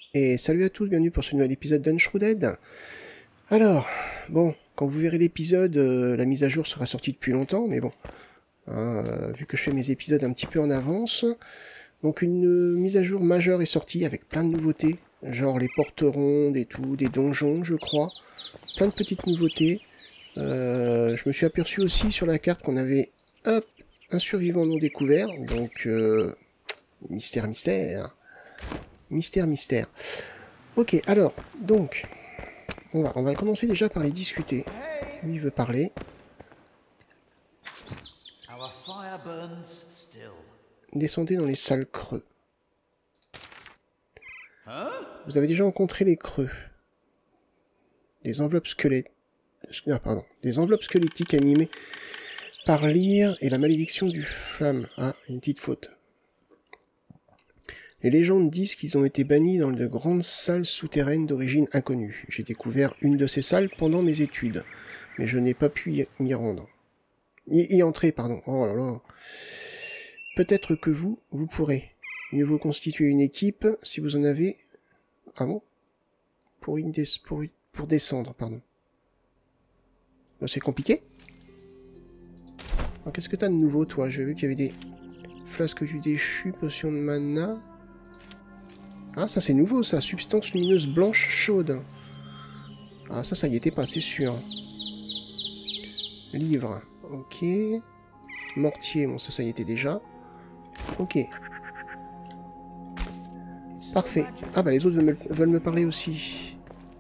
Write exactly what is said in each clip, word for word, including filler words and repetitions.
Et salut à tous, bienvenue pour ce nouvel épisode d'Unshrooted. Alors, bon, quand vous verrez l'épisode, euh, la mise à jour sera sortie depuis longtemps, mais bon, hein, euh, vu que je fais mes épisodes un petit peu en avance, donc une euh, mise à jour majeure est sortie avec plein de nouveautés, genre les portes rondes et tout, des donjons je crois, plein de petites nouveautés. Euh, je me suis aperçu aussi sur la carte qu'on avait, hop, un survivant non découvert, donc euh, mystère, mystère, mystère, mystère. Ok, alors, donc, on va, on va commencer déjà par les discuter. Lui veut parler. Descendez dans les salles creux. Vous avez déjà rencontré les creux. Des enveloppes squelettes. Ah, pardon. Des enveloppes squelettiques animées par l'ire et la malédiction du flamme. Ah, une petite faute. Les légendes disent qu'ils ont été bannis dans de grandes salles souterraines d'origine inconnue. J'ai découvert une de ces salles pendant mes études, mais je n'ai pas pu m'y rendre. Y, y entrer, pardon. Oh là là. Peut-être que vous, vous pourrez. Mieux vaut constituer une équipe si vous en avez... Ah bon pour, une des... pour, pour descendre, pardon. Ben, c'est compliqué. Qu'est-ce que t'as de nouveau, toi? J'ai vu qu'il y avait des flasques du déchu, potions de mana... Ah, ça c'est nouveau, ça. Substance lumineuse blanche chaude. Ah, ça, ça y était pas, c'est sûr. Livre. Ok. Mortier, bon, ça, ça y était déjà. Ok. Parfait. Ah, bah les autres veulent me, veulent me parler aussi.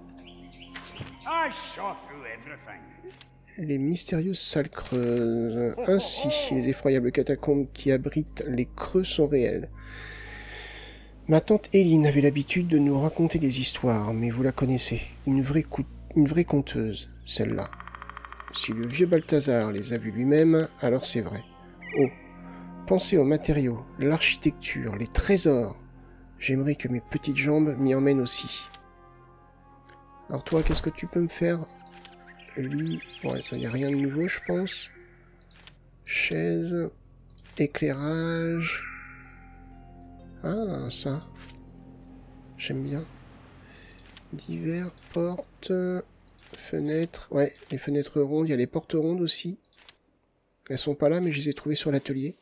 Les mystérieuses salles creuses. Ainsi, les effroyables catacombes qui abritent les creux sont réelles. Ma tante Éline avait l'habitude de nous raconter des histoires, mais vous la connaissez. Une vraie, une vraie conteuse, celle-là. Si le vieux Balthazar les a vus lui-même, alors c'est vrai. Oh, pensez aux matériaux, l'architecture, les trésors. J'aimerais que mes petites jambes m'y emmènent aussi. Alors toi, qu'est-ce que tu peux me faire? Lit, ouais, ça y a rien de nouveau, je pense. Chaise, éclairage... Ah, ça. J'aime bien. Divers, portes, fenêtres. Ouais, les fenêtres rondes. Il y a les portes rondes aussi. Elles sont pas là, mais je les ai trouvées sur l'atelier.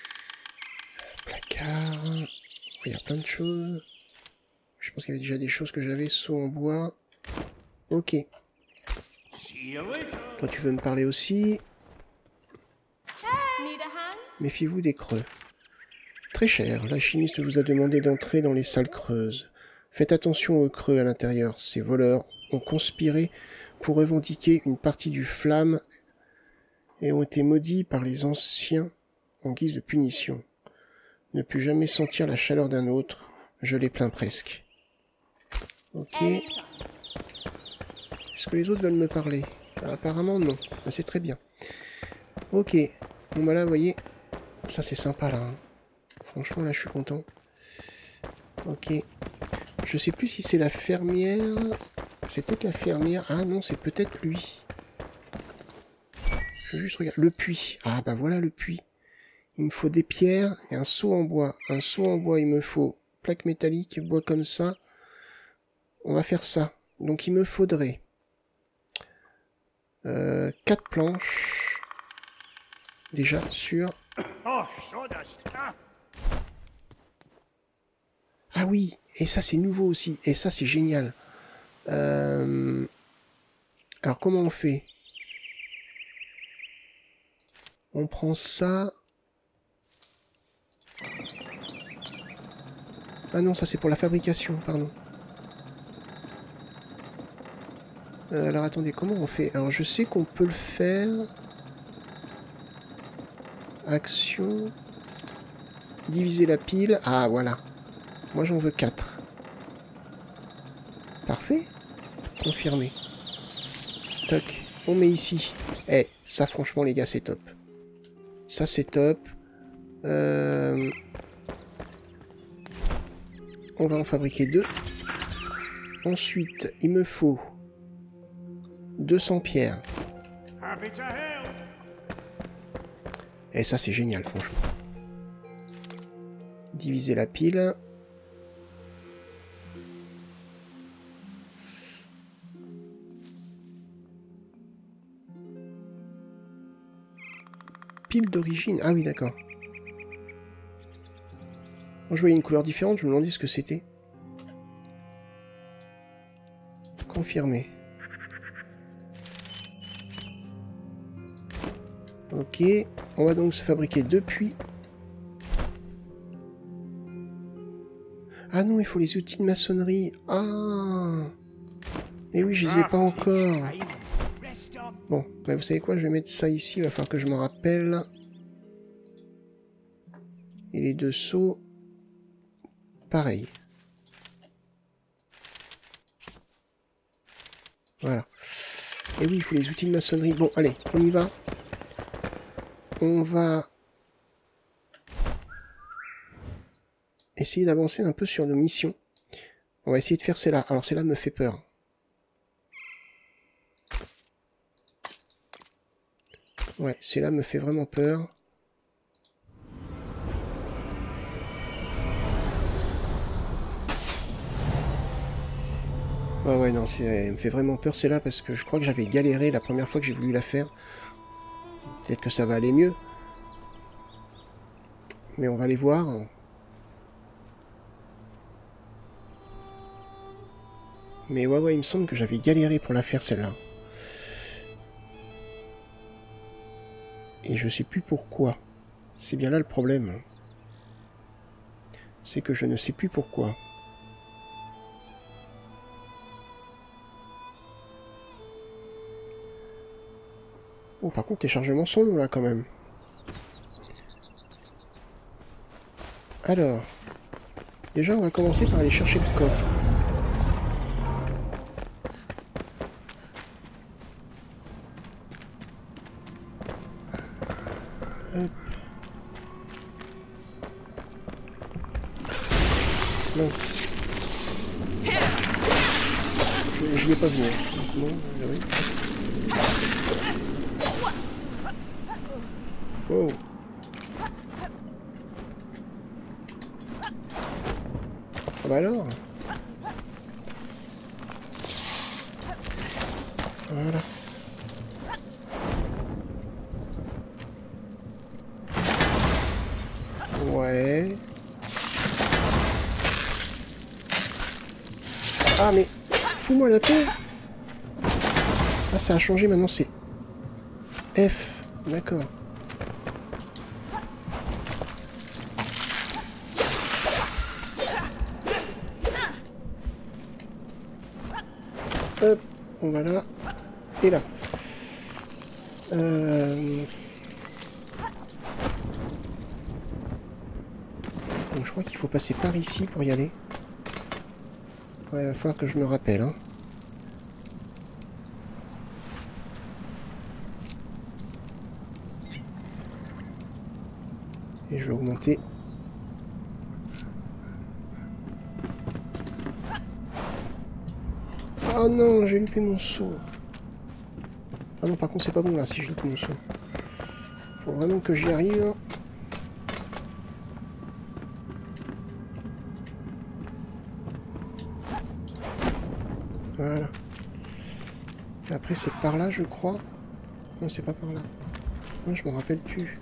Placard. Il y a plein de choses. Je pense qu'il y avait déjà des choses que j'avais. Seau en bois. Ok. Toi, tu veux me parler aussi? Méfiez-vous des creux. Très cher, la chimiste vous a demandé d'entrer dans les salles creuses. Faites attention aux creux à l'intérieur. Ces voleurs ont conspiré pour revendiquer une partie du flamme et ont été maudits par les anciens en guise de punition. Ne plus jamais sentir la chaleur d'un autre, je les plains presque. Ok. Est-ce que les autres veulent me parler? Ah, apparemment non, ah, c'est très bien. Ok, bon bah là vous voyez, ça c'est sympa là. Hein. Franchement, là, je suis content. Ok. Je sais plus si c'est la fermière. C'est peut-être la fermière. Ah non, c'est peut-être lui. Je veux juste regarder. Le puits. Ah bah voilà le puits. Il me faut des pierres et un seau en bois. Un seau en bois, il me faut plaque métallique, bois comme ça. On va faire ça. Donc il me faudrait euh, quatre planches. Déjà, sur... Ah oui, et ça c'est nouveau aussi, et ça c'est génial. Euh... Alors comment on fait? On prend ça... Ah non, ça c'est pour la fabrication, pardon. Euh, alors attendez, comment on fait? Alors je sais qu'on peut le faire... Action... Diviser la pile... Ah voilà. Moi j'en veux quatre. Parfait. Confirmé. Toc. On met ici. Eh, ça franchement les gars c'est top. Ça c'est top. Euh... On va en fabriquer deux. Ensuite, il me faut deux cents pierres. Et ça c'est génial franchement. Diviser la pile. pile d'origine. Ah oui, d'accord. Quand je voyais une couleur différente, je me demandais ce que c'était. Confirmé. Ok, on va donc se fabriquer deux puits. Ah non, il faut les outils de maçonnerie. Ah, mais oui, je les ai pas encore. Bon, bah vous savez quoi, je vais mettre ça ici, il va falloir que je me rappelle. Et les deux seaux, pareil. Voilà. Et oui, il faut les outils de maçonnerie. Bon, allez, on y va. On va essayer d'avancer un peu sur nos missions. On va essayer de faire celle-là. Alors celle-là me fait peur. Ouais, celle-là me fait vraiment peur. Ouais, ouais, non, elle me fait vraiment peur celle-là parce que je crois que j'avais galéré la première fois que j'ai voulu la faire. Peut-être que ça va aller mieux. Mais on va aller voir. Mais ouais, ouais, il me semble que j'avais galéré pour la faire celle-là. Et je sais plus pourquoi. C'est bien là le problème. C'est que je ne sais plus pourquoi. Oh, par contre, les chargements sont longs là quand même. Alors, déjà, on va commencer par aller chercher le coffre. Hop. Mince. Je, je l'ai pas vu. Non, oui. Wow. Ah bah alors. Voilà. Ouais. Ah mais fous-moi la paix. Ah ça a changé maintenant, c'est F. D'accord. Hop, on va là. Et là. Euh... Donc je crois qu'il faut passer par ici pour y aller. Ouais, il va falloir que je me rappelle. Hein. Et je vais augmenter. Oh non, j'ai loupé mon saut. Ah non, par contre, c'est pas bon là si je loupe mon saut. Faut vraiment que j'y arrive. Voilà. Et après, c'est par là, je crois. Non, c'est pas par là. Non, je m'en rappelle plus.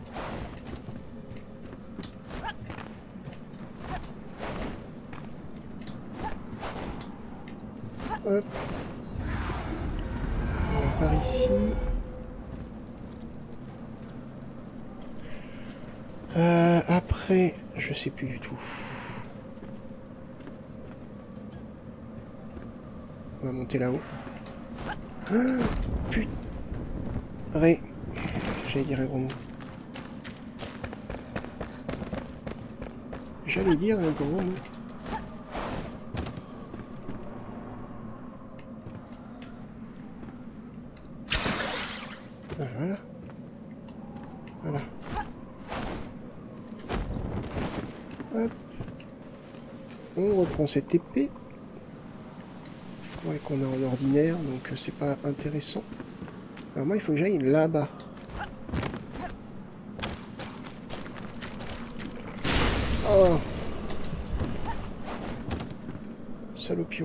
Hop. On va par ici. Euh, après, je sais plus du tout. On va monter là-haut. Ah, putain. Ouais. J'allais dire un gros mot. J'allais dire un gros mot. Voilà. Voilà. Hop. On reprend cette épée. Ouais, qu'on a en ordinaire, donc c'est pas intéressant. Alors moi, il faut que j'aille là-bas. Oh, salopio.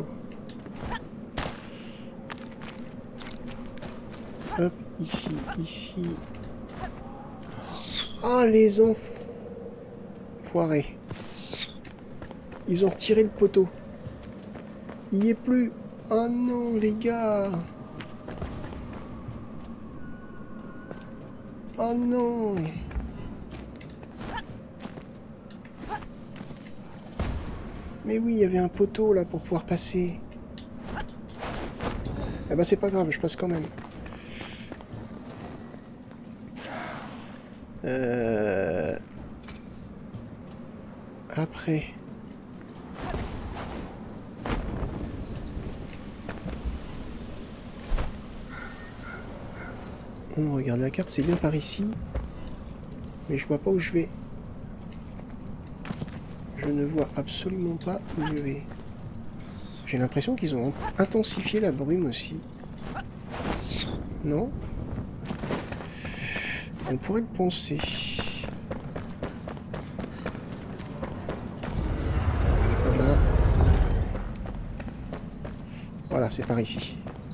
Hop, ici, ici. Ah, les enfoirés. Ils ont tiré le poteau. Il n'y est plus. Oh non, les gars. Oh non. Mais oui, il y avait un poteau là pour pouvoir passer. Eh ben c'est pas grave, je passe quand même. Euh... Après... On regarde la carte, c'est bien par ici. Mais je vois pas où je vais. Je ne vois absolument pas où je vais. J'ai l'impression qu'ils ont intensifié la brume aussi. Non? On pourrait le penser. Voilà. Voilà, c'est par ici.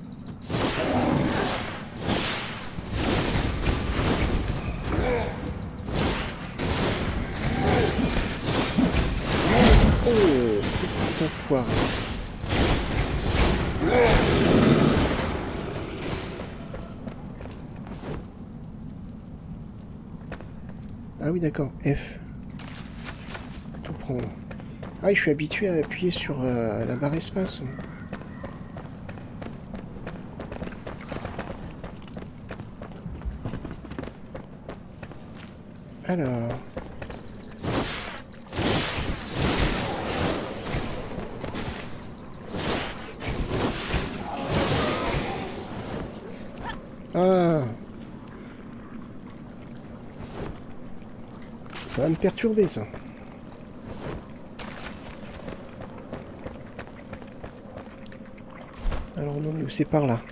Oh, petit enfoiré. Ah oui, d'accord, F. Tout prendre. Ah, je suis habitué à appuyer sur euh, la barre espace. Alors... Ah, ça va me perturber, ça. Alors non, c'est par là.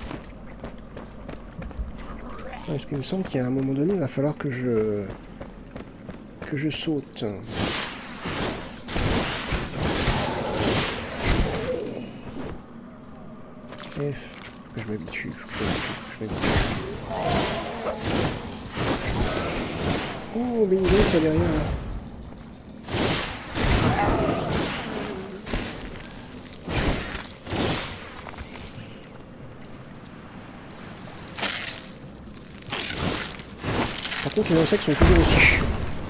Parce qu'il me semble qu'à un moment donné, il va falloir que je... que je saute. F. Je m'habitue. Je m'habitue. Oh, mais il est derrière là. Par contre, les insectes sont toujours aussi chiants.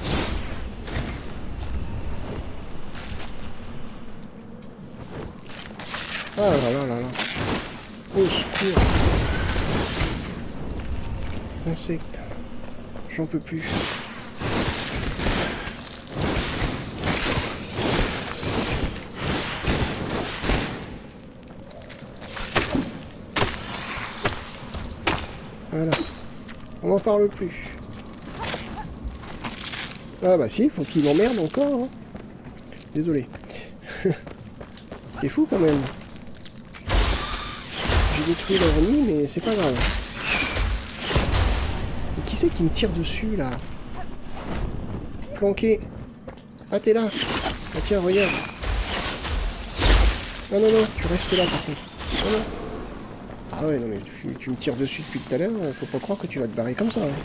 Ah là là là là. Au secours. Insectes. J'en peux plus. Voilà. On n'en parle plus. Ah bah si, faut qu'il m'emmerde encore. Hein. Désolé. C'est fou quand même. J'ai détruit leur nid, mais c'est pas grave. Et qui c'est qui me tire dessus, là? Planqué. Ah, t'es là. Ah tiens, regarde. Non, non, non, tu restes là, par contre. Non, non. Ah ouais, non, mais tu, tu me tires dessus depuis tout à l'heure, faut pas croire que tu vas te barrer comme ça. Hein.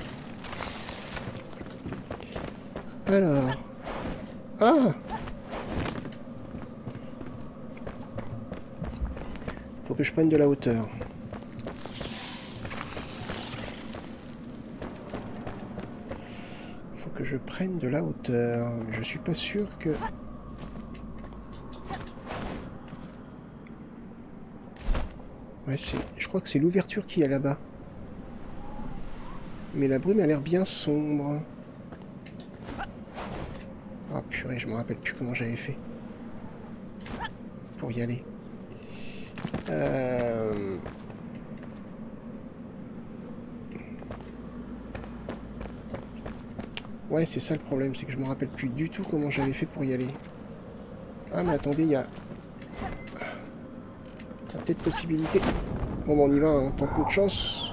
Alors... Ah! Faut que je prenne de la hauteur. Faut que je prenne de la hauteur. Je suis pas sûr que... Ouais, c'est... je crois que c'est l'ouverture qui est là-bas. Mais la brume a l'air bien sombre. Ah purée, je me rappelle plus comment j'avais fait. Pour y aller. Euh... Ouais, c'est ça le problème, c'est que je me rappelle plus du tout comment j'avais fait pour y aller. Ah mais attendez, il y a... Il y a peut-être possibilité. Bon, bon, on y va, hein, tant peu de chance.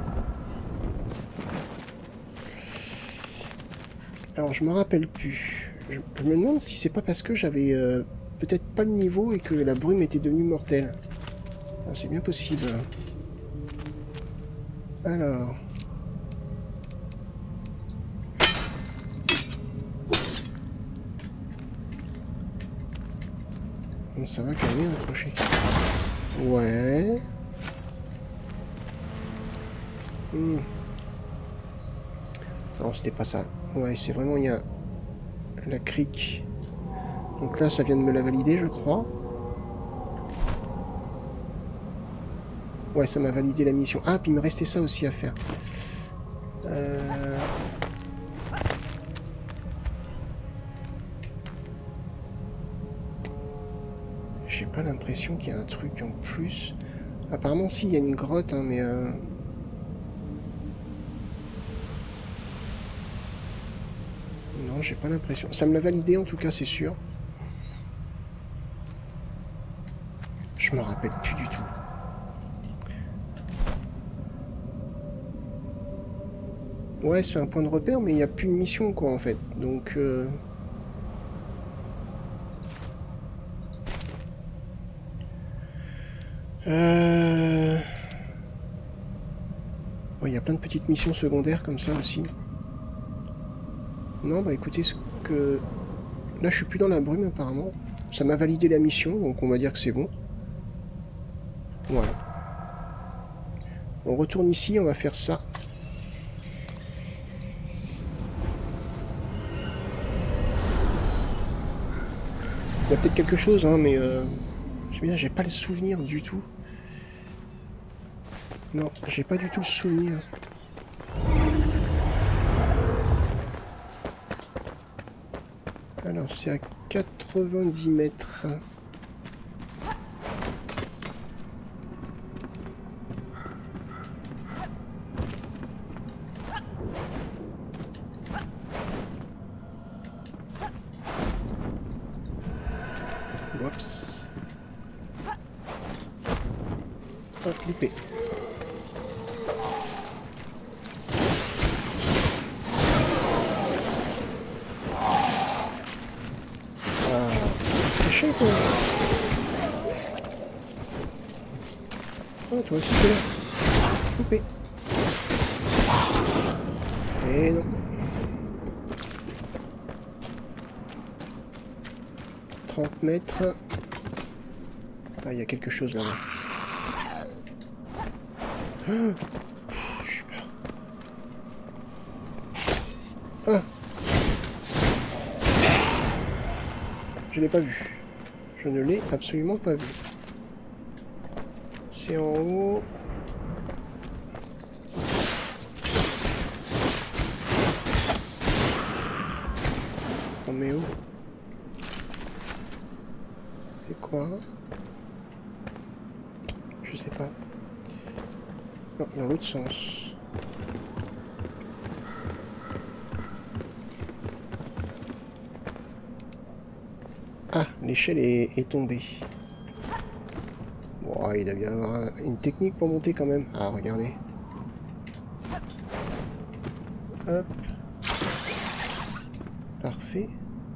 Alors, je me rappelle plus. Je, je me demande si c'est pas parce que j'avais euh, peut-être pas le niveau et que la brume était devenue mortelle. C'est bien possible. Alors... Bon, ça va calmer un crochet. Ouais. Hmm. Non, c'était pas ça. Ouais, c'est vraiment, il y a la crique. Donc là, ça vient de me la valider, je crois. Ouais, ça m'a validé la mission. Ah, puis il me restait ça aussi à faire. Euh... J'ai pas l'impression qu'il y a un truc en plus. Apparemment, si, il y a une grotte, hein, mais... Euh... Non, j'ai pas l'impression. Ça me l'a validé, en tout cas, c'est sûr. Je me rappelle plus du tout. Ouais, c'est un point de repère, mais il n'y a plus de mission, quoi, en fait. Donc... Euh... Euh... Ouais, il y a plein de petites missions secondaires comme ça aussi. Non, bah écoutez, ce que... Là, je suis plus dans la brume, apparemment. Ça m'a validé la mission, donc on va dire que c'est bon. Voilà. On retourne ici, on va faire ça. Il y a peut-être quelque chose, hein, mais... Euh... J'ai pas le souvenir du tout. Non, j'ai pas du tout le souvenir. Alors, c'est à quatre-vingt-dix mètres. Oups. Hop, loupé. Oh, toi aussi t'es là. Coupé. Et non. trente mètres. Ah, il y a quelque chose là-bas. Oh, je suis peur. Ah. Je l'ai pas vu. Je ne l'ai absolument pas vu. C'est en haut. On met où? C'est quoi? Je sais pas. Non, dans l'autre sens. Ah, l'échelle est, est tombée. Bon, il doit y avoir une technique pour monter quand même. Ah, regardez. Hop. Parfait.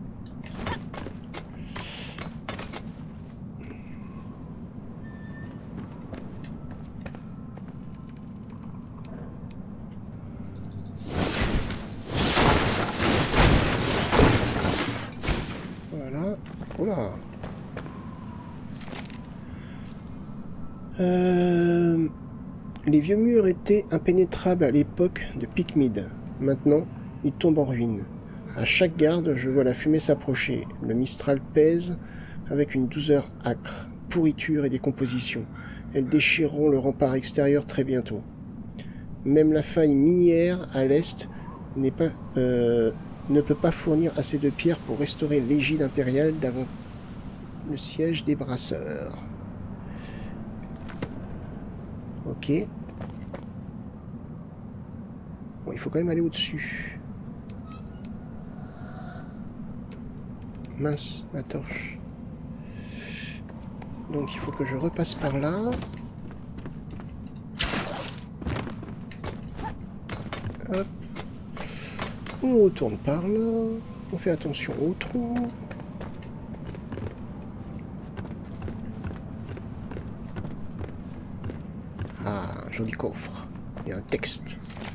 Voilà. Oula. Euh, les vieux murs étaient impénétrables à l'époque de Pygmide. Maintenant, ils tombent en ruine. À chaque garde, je vois la fumée s'approcher. Le Mistral pèse avec une douceur âcre, pourriture et décomposition. Elles déchireront le rempart extérieur très bientôt. Même la faille minière à l'est n'est pas, euh, ne peut pas fournir assez de pierres pour restaurer l'égide impériale d'avant le siège des brasseurs. Ok. Bon, il faut quand même aller au-dessus. Mince, ma torche. Donc il faut que je repasse par là. Hop. On retourne par là. On fait attention au trou. Ah, un joli coffre. Il y a un texte.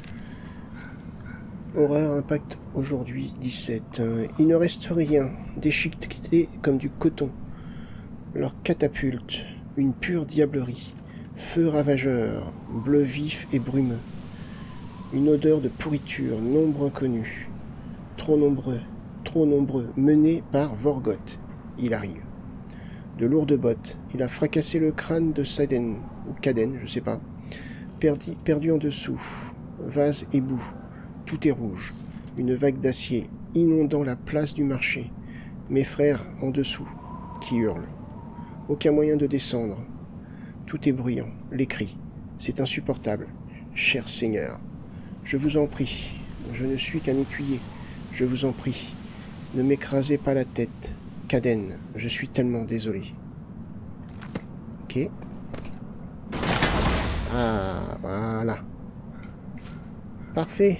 Horreur impact aujourd'hui dix-sept. Il ne reste rien, déchiqueté comme du coton. Leur catapulte, une pure diablerie. Feu ravageur, bleu vif et brumeux. Une odeur de pourriture, nombre inconnu. Trop nombreux, trop nombreux, menés par Vorgoth. Il arrive. De lourdes bottes, il a fracassé le crâne de Saden, ou Caden, je sais pas. Perdu, perdu en dessous. Vase et boue. Tout est rouge. Une vague d'acier inondant la place du marché. Mes frères en dessous, qui hurlent. Aucun moyen de descendre. Tout est bruyant, les cris. C'est insupportable. Cher Seigneur, je vous en prie, je ne suis qu'un écuyer. Je vous en prie, ne m'écrasez pas la tête. Caden, je suis tellement désolé. Ok. Ah, voilà. Parfait.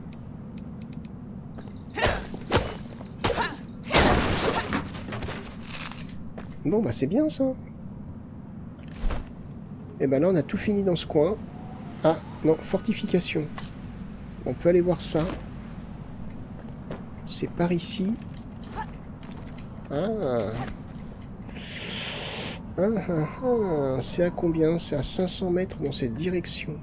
Bon, bah c'est bien ça. Et ben là, on a tout fini dans ce coin. Ah, non, fortification. On peut aller voir ça. C'est par ici. Ah. Ah, ah, ah. C'est à combien? C'est à cinq cents mètres dans cette direction.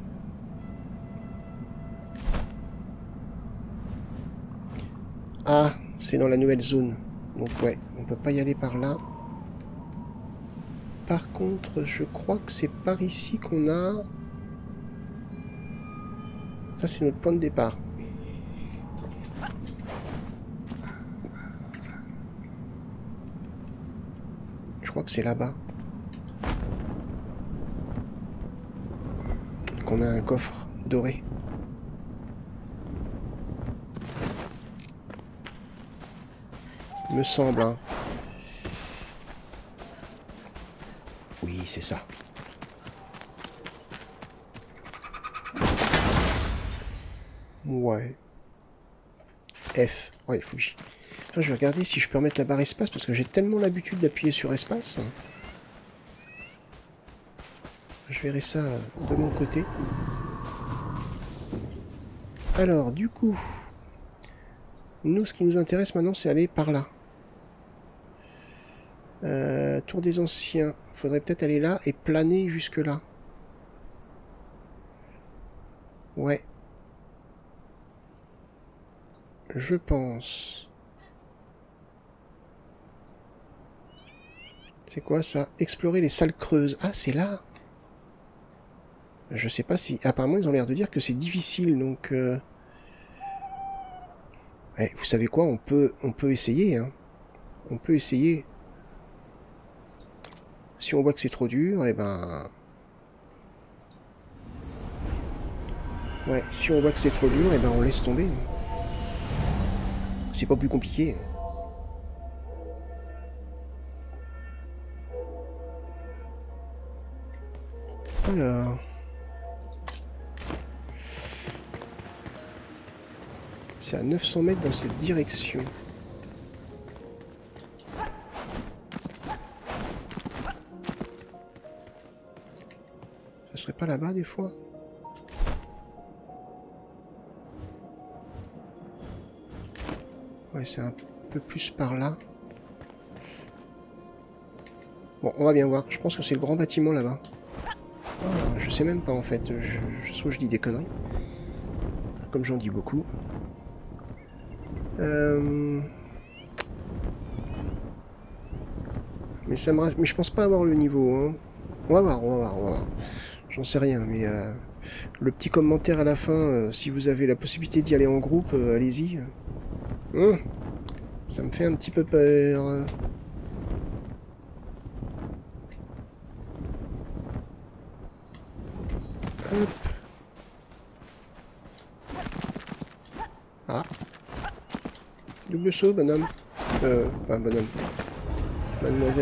Ah, c'est dans la nouvelle zone. Donc ouais, on peut pas y aller par là. Par contre, je crois que c'est par ici qu'on a... Ça, c'est notre point de départ. Je crois que c'est là-bas. Qu'on a un coffre doré. Me semble, hein. Oui, c'est ça. Ouais. F. Ouais, faut que j'y... Je vais regarder si je peux remettre la barre espace parce que j'ai tellement l'habitude d'appuyer sur espace. Je verrai ça de mon côté. Alors, du coup, nous, ce qui nous intéresse maintenant, c'est aller par là. Euh, Tour des Anciens. Faudrait peut-être aller là et planer jusque là. Ouais. Je pense. C'est quoi ça? Explorer les salles creuses. Ah, c'est là. Je sais pas si... Apparemment, ils ont l'air de dire que c'est difficile, donc... Euh... Ouais, vous savez quoi? On peut, on peut essayer, hein. On peut essayer. Si on voit que c'est trop dur, eh ben... Ouais, si on voit que c'est trop dur, eh ben on laisse tomber. C'est pas plus compliqué. Alors... C'est à neuf cents mètres dans cette direction. Ça serait pas là-bas des fois? Ouais, c'est un peu plus par là. Bon, on va bien voir. Je pense que c'est le grand bâtiment là-bas. Ah, je sais même pas en fait. Je, je, soit je dis des conneries. Comme j'en dis beaucoup. Euh... Mais ça me... Mais je pense pas avoir le niveau. Hein. On va voir, on va voir, on va voir. J'en sais rien, mais... Euh... Le petit commentaire à la fin, euh, si vous avez la possibilité d'y aller en groupe, euh, allez-y. Hum, ça me fait un petit peu peur. Hop. Ah. Double saut, bonhomme. Euh, pas bonhomme. Mademoiselle.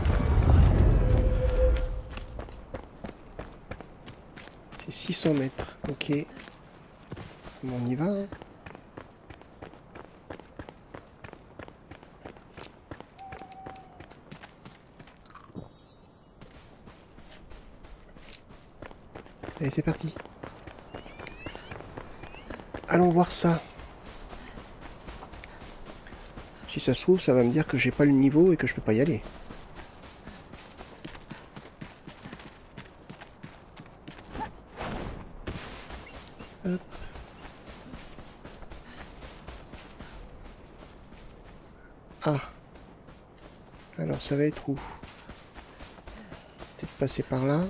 C'est six cents mètres, ok. Bon, on y va. Hein. Allez, c'est parti. Allons voir ça. Si ça se trouve, ça va me dire que j'ai pas le niveau et que je peux pas y aller. Hop. Ah. Alors ça va être où? Peut-être passer par là.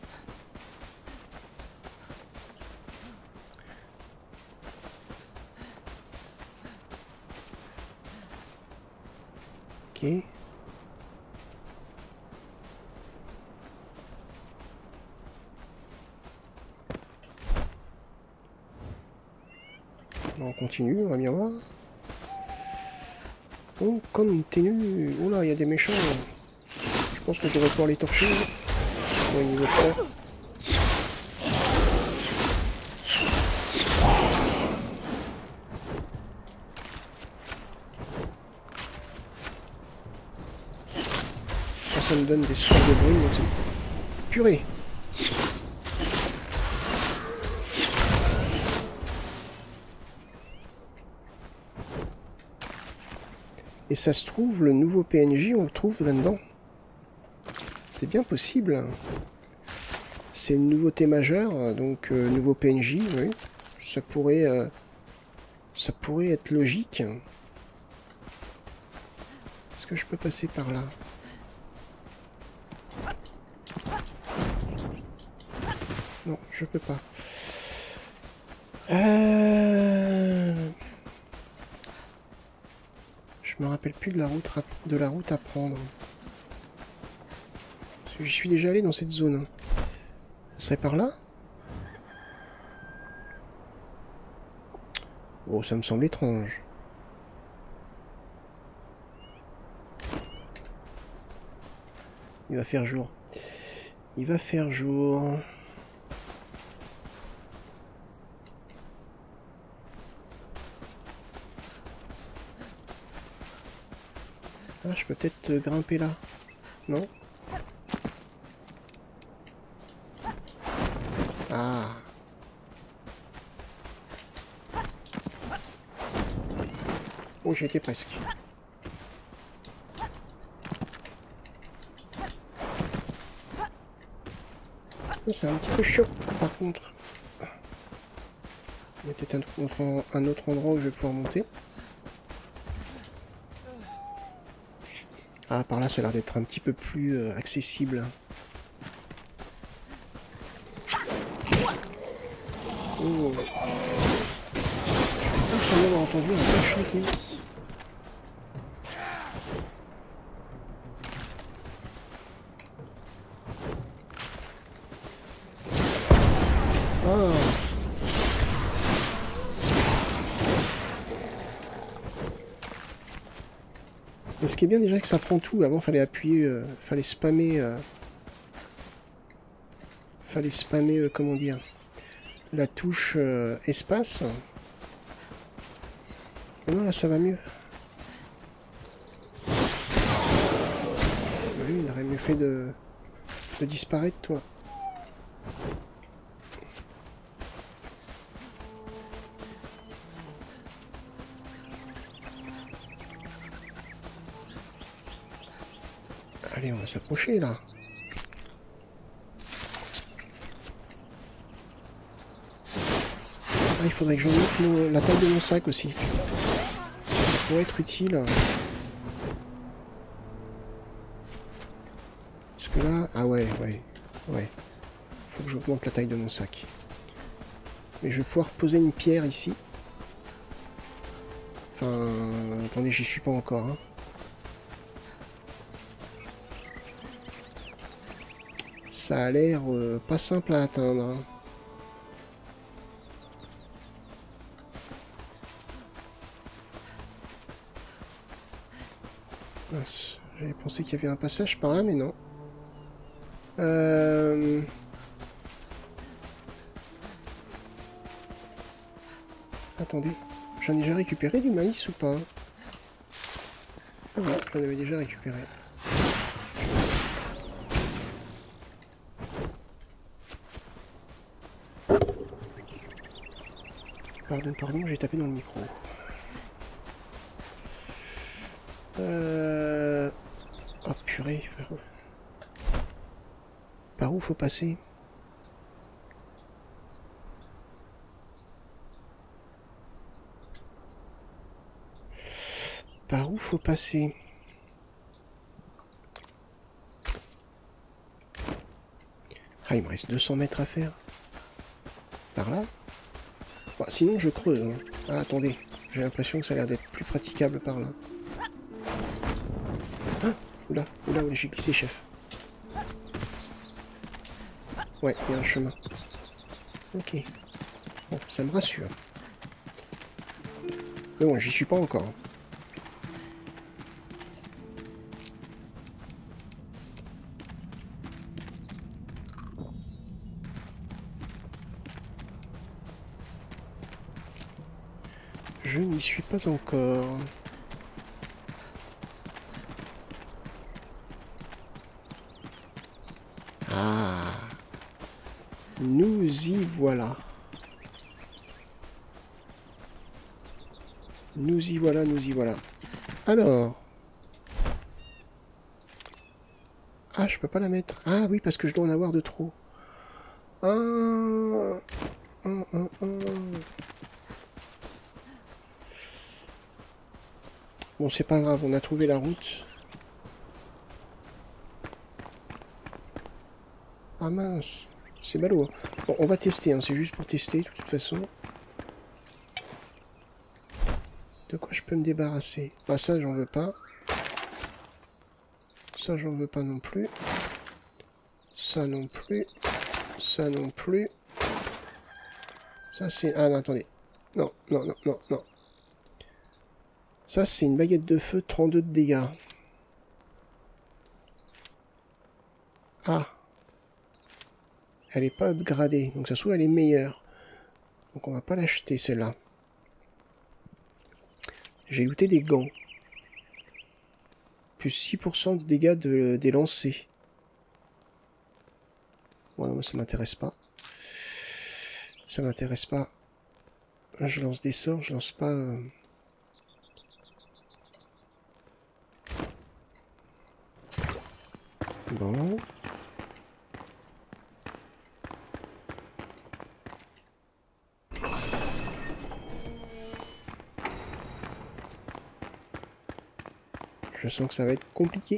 Ok. On continue, on va bien voir. On continue. Oh là, il y a des méchants. Je pense que je devrais pouvoir les torcher. Au niveau de ça. Ça, ça me donne des scores de bruit, donc c'est... Purée! Et ça se trouve, le nouveau P N J, on le trouve là-dedans. C'est bien possible. C'est une nouveauté majeure, donc euh, nouveau P N J, oui. Ça pourrait, euh, ça pourrait être logique. Est-ce que je peux passer par là? Non, je peux pas. Euh... Je me rappelle plus de la route, de la route à prendre. Parce que je suis déjà allé dans cette zone. Ça serait par là? Oh, ça me semble étrange. Il va faire jour. Il va faire jour. Ah, je peux peut-être grimper là. Non? Ah. Oh, j'y étais presque. C'est un petit peu chaud, par contre. Il y a peut-être un autre, un autre endroit où je vais pouvoir monter. Ah, par là, ça a l'air d'être un petit peu plus euh, accessible. Oh. Je pense avoir entendu un peu chanter. Ah. Et ce qui est bien déjà que ça prend tout. Avant, fallait appuyer, euh, fallait spammer, euh, fallait spammer, euh, comment dire, la touche euh, espace. Non, là, ça va mieux. Oui, il aurait mieux fait de, de disparaître, toi. Allez, on va s'approcher, là. Ah, il faudrait que je monte mon, la taille de mon sac aussi. Ça pourrait être utile. Parce que là... Ah ouais, ouais, ouais. Faut que j'augmente la taille de mon sac. Mais je vais pouvoir poser une pierre ici. Enfin... Attendez, j'y suis pas encore, hein. Ça a l'air euh, pas simple à atteindre. Hein. J'avais pensé qu'il y avait un passage par là, mais non. Euh... Attendez, j'en ai déjà récupéré du maïs ou pas? Ah oui, j'en avais déjà récupéré. Pardon, pardon, j'ai tapé dans le micro. Euh... Oh purée. Par où faut passer? Par où faut passer? Ah, il me reste deux cents mètres à faire. Par là? Bah, sinon, je creuse. Hein. Ah, attendez. J'ai l'impression que ça a l'air d'être plus praticable par là. Ah, oula, oula, oula, j'ai glissé, chef. Ouais, il y a un chemin. Ok. Bon, ça me rassure. Mais bon, j'y suis pas encore. Je n'y suis pas encore. Ah. Nous y voilà. Nous y voilà, nous y voilà. Alors. Ah, je peux pas la mettre. Ah oui, parce que je dois en avoir de trop. Ah. Ah, ah, ah. Bon, c'est pas grave, on a trouvé la route. Ah mince, c'est ballot. Hein. Bon, on va tester, hein. C'est juste pour tester, de toute façon. De quoi je peux me débarrasser? Bah ça, j'en veux pas. Ça, j'en veux pas non plus. Ça non plus. Ça non plus. Ça, c'est... Ah non, attendez. Non, non, non, non, non. Ça, c'est une baguette de feu, trente-deux de dégâts. Ah. Elle n'est pas upgradée. Donc ça se trouve, elle est meilleure. Donc on va pas l'acheter, celle-là. J'ai looté des gants. Plus six pour cent de dégâts de, des lancers. Ouais, moi ça m'intéresse pas. Ça m'intéresse pas. Je lance des sorts, je lance pas... Euh... Bon. Je sens que ça va être compliqué.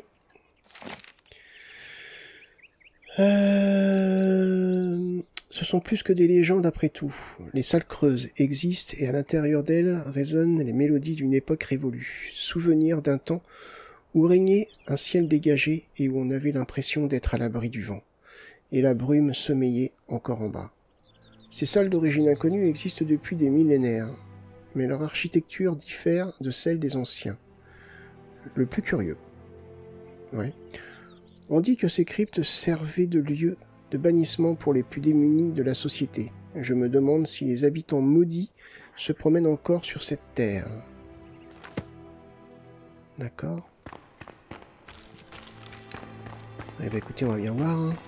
Euh... Ce sont plus que des légendes après tout. Les salles creuses existent et à l'intérieur d'elles résonnent les mélodies d'une époque révolue. Souvenir d'un temps où régnait un ciel dégagé et où on avait l'impression d'être à l'abri du vent. Et la brume sommeillait encore en bas. Ces salles d'origine inconnue existent depuis des millénaires, mais leur architecture diffère de celle des anciens. Le plus curieux. Ouais. On dit que ces cryptes servaient de lieu de bannissement pour les plus démunis de la société. Je me demande si les habitants maudits se promènent encore sur cette terre. D'accord. Eh bien écoutez, on va bien voir. Hein.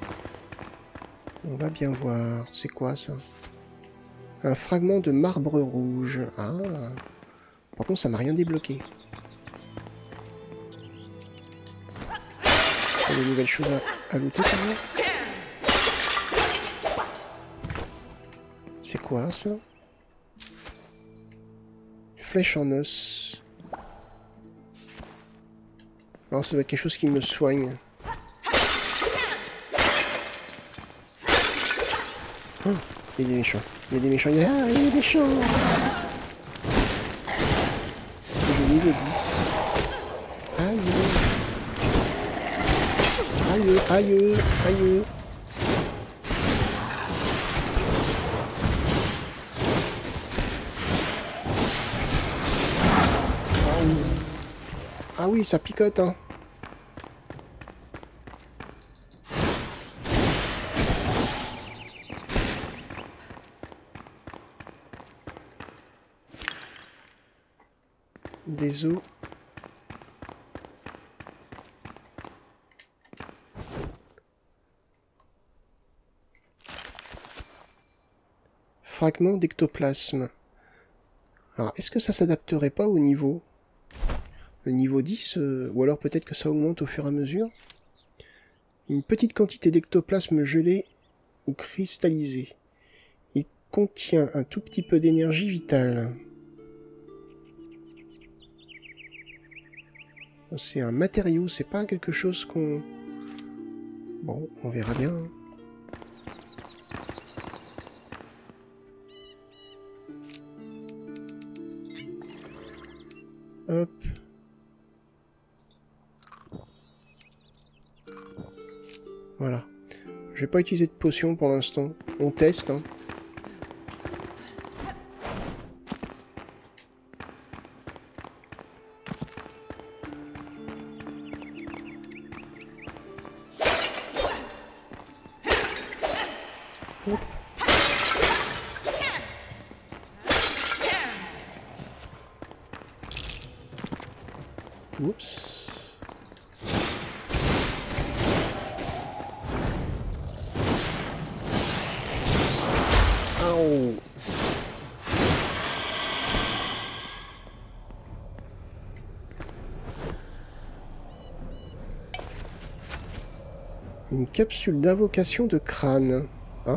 On va bien voir. C'est quoi ça? Un fragment de marbre rouge. Ah. Par contre, ça m'a rien débloqué. Il y a des nouvelles choses à, à looter quand même. C'est quoi ça? Flèche en os. Alors ça doit être quelque chose qui me soigne. Oh, il y a des méchants. Il y a des méchants. Il y a, ah, il y a des méchants. C'est niveau dix. Aïe. Aïe, aïe, aïe. Ah oui, ça picote, hein. Des os. Fragment d'ectoplasme. Alors, est-ce que ça s'adapterait pas au niveau? Le niveau dix, euh, ou alors peut-être que ça augmente au fur et à mesure. Une petite quantité d'ectoplasme gelé ou cristallisé. Il contient un tout petit peu d'énergie vitale. C'est un matériau, c'est pas quelque chose qu'on... Bon, on verra bien. Hop. Voilà. Je vais pas utiliser de potion pour l'instant. On teste, hein. Hop. Oups. Au. Une capsule d'invocation de crâne. Ah.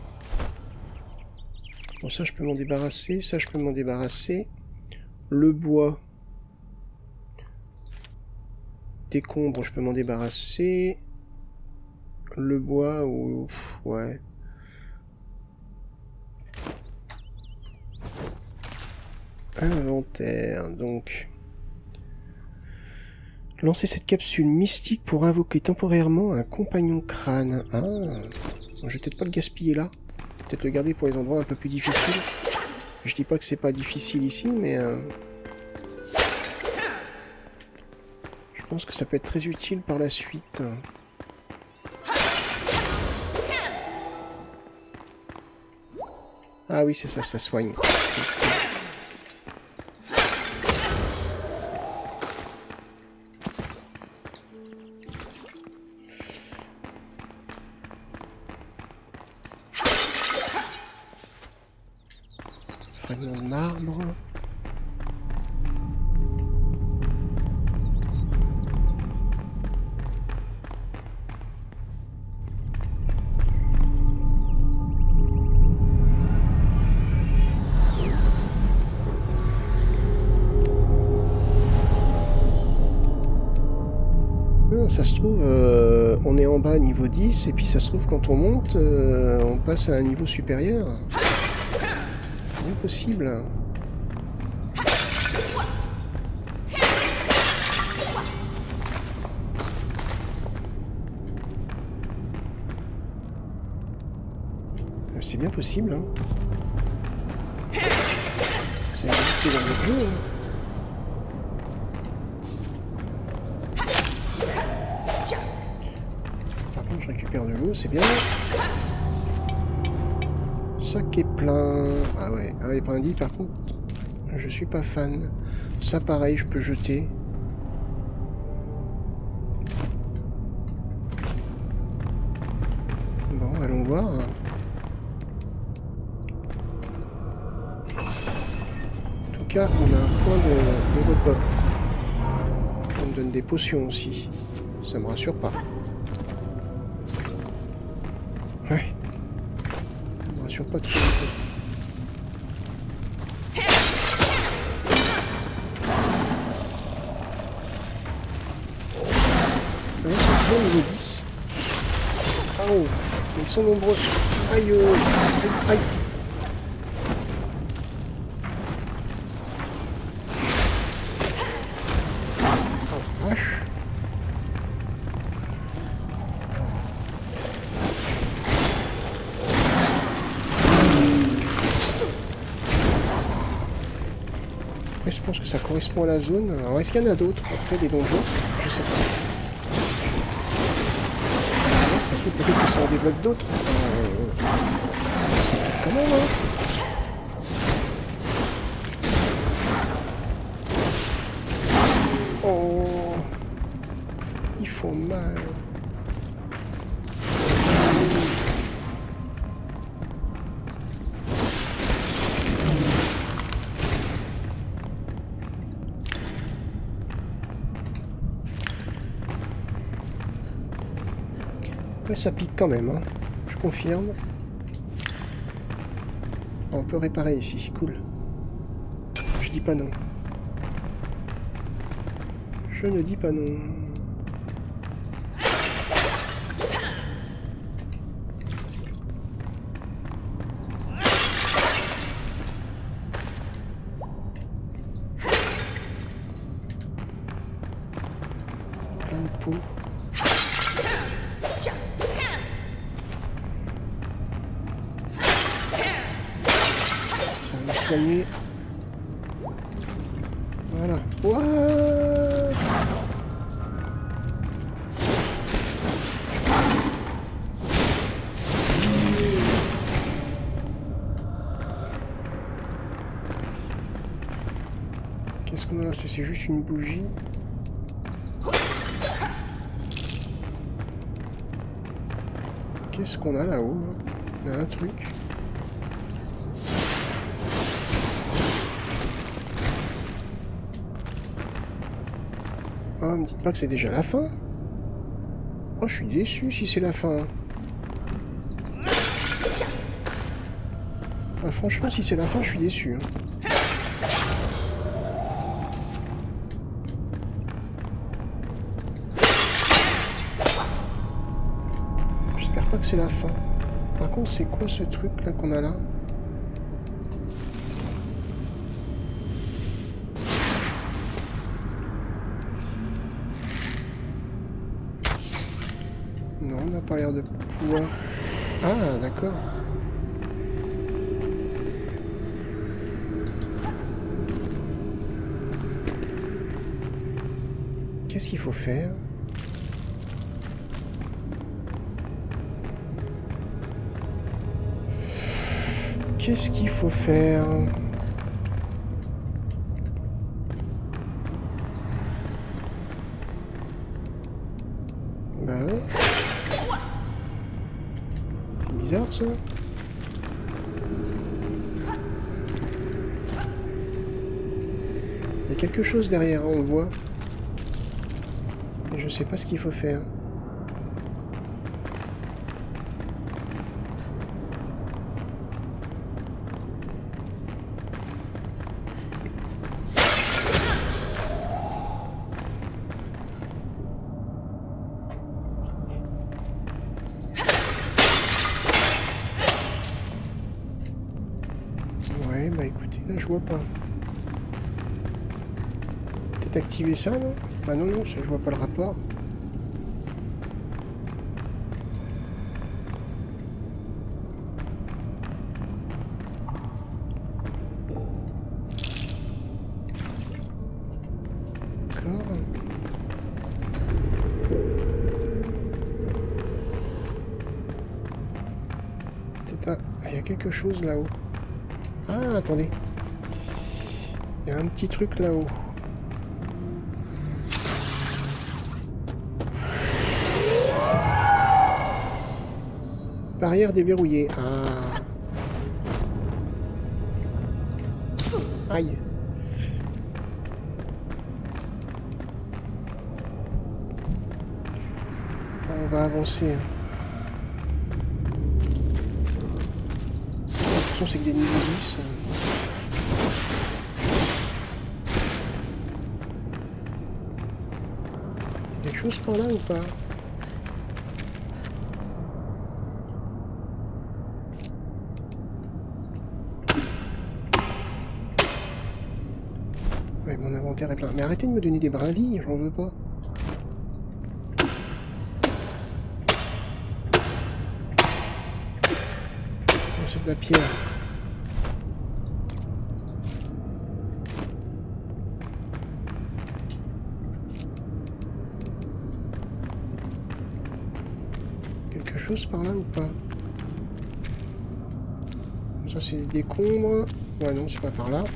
Bon, ça je peux m'en débarrasser, ça je peux m'en débarrasser. Le bois. Décombres, je peux m'en débarrasser. Le bois, ou... ouais. Inventaire, donc... Lancer cette capsule mystique pour invoquer temporairement un compagnon crâne. Ah, je vais peut-être pas le gaspiller là. Peut-être le garder pour les endroits un peu plus difficiles. Je dis pas que c'est pas difficile ici, mais... Euh... je pense que ça peut être très utile par la suite. Ah oui, c'est ça, ça soigne. Fragment de marbre. Ça se trouve, euh, on est en bas niveau dix, et puis ça se trouve, quand on monte, euh, on passe à un niveau supérieur. C'est impossible. C'est bien possible, hein. C'est dans le jeu, hein. Je récupère de l'eau, c'est bien. Sac est plein. Ah ouais, ah, les brindilles par contre, je suis pas fan. Ça pareil, je peux jeter. Bon, allons voir. En tout cas, on a un point de, de repos. On me donne des potions aussi. Ça me rassure pas. Ouais. Ça me rassure pas tout ça. Ouais, c'est bien niveau dix. Ah oh, ils sont nombreux. Aïe, aïe, aïe. Oh, vache. Je pense que ça correspond à la zone. Alors est-ce qu'il y en a d'autres après des donjons? Je sais pas. Ça se fait peut-être que ça en débloque d'autres. Euh... C'est comment là? Oh, ils font mal. Ouais, ça pique quand même, hein. Je confirme. On peut réparer ici, cool. Je dis pas non. Je ne dis pas non. Plein de peau. Ça va me soigner. Voilà. What? Qu'est-ce qu'on a là? C'est juste une bougie. Qu'est-ce qu'on a là-haut? Il y a un truc. Oh, me dites pas que c'est déjà la fin. Oh, je suis déçu si c'est la fin. Ah, franchement, si c'est la fin, je suis déçu. Hein. J'espère pas que c'est la fin. Par contre, c'est quoi ce truc là qu'on a là? Non, on n'a pas l'air de pouvoir... Ah, d'accord. Qu'est-ce qu'il faut faire? Qu'est-ce qu'il faut faire? Bah ouais. C'est bizarre ça. Il y a quelque chose derrière, on le voit. Et je sais pas ce qu'il faut faire. Ouais, bah écoutez, là je vois pas. Peut-être activer ça, non? Bah non, non, je vois pas le rapport. D'accord. Peut-être... Ah, il y a quelque chose là-haut. Ah, attendez. Il y a un petit truc là-haut. Barrière déverrouillée. Ah. Aïe. On va avancer. Attention, c'est que des niveaux dix. Il y a quelque chose par là ou pas? Ouais, mon inventaire est plein. Mais arrêtez de me donner des brindilles, j'en veux pas. Oh, c'est de la pierre. Quelque chose par là ou pas? Ça c'est des décombres. Ouais, non, c'est pas par là.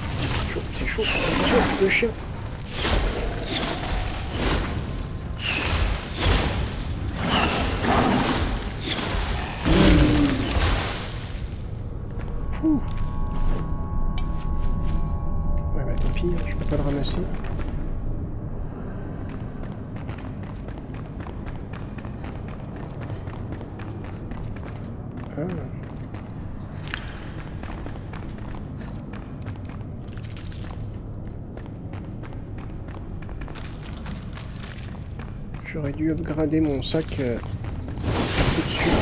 C'est chaud, c'est chaud, le chien. tant pis, hein, je peux pas le ramasser. Ah. J'aurais dû upgrader mon sac euh, tout de suite.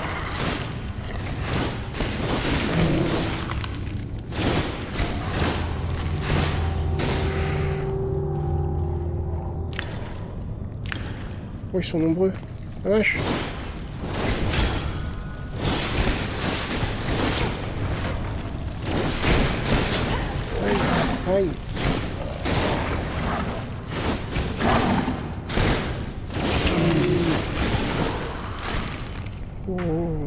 Oh, ils sont nombreux. La vache. Aïe, aïe. Oh.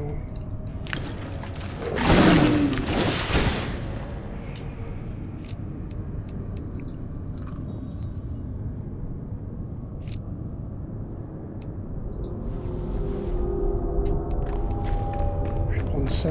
Je vais prendre ça.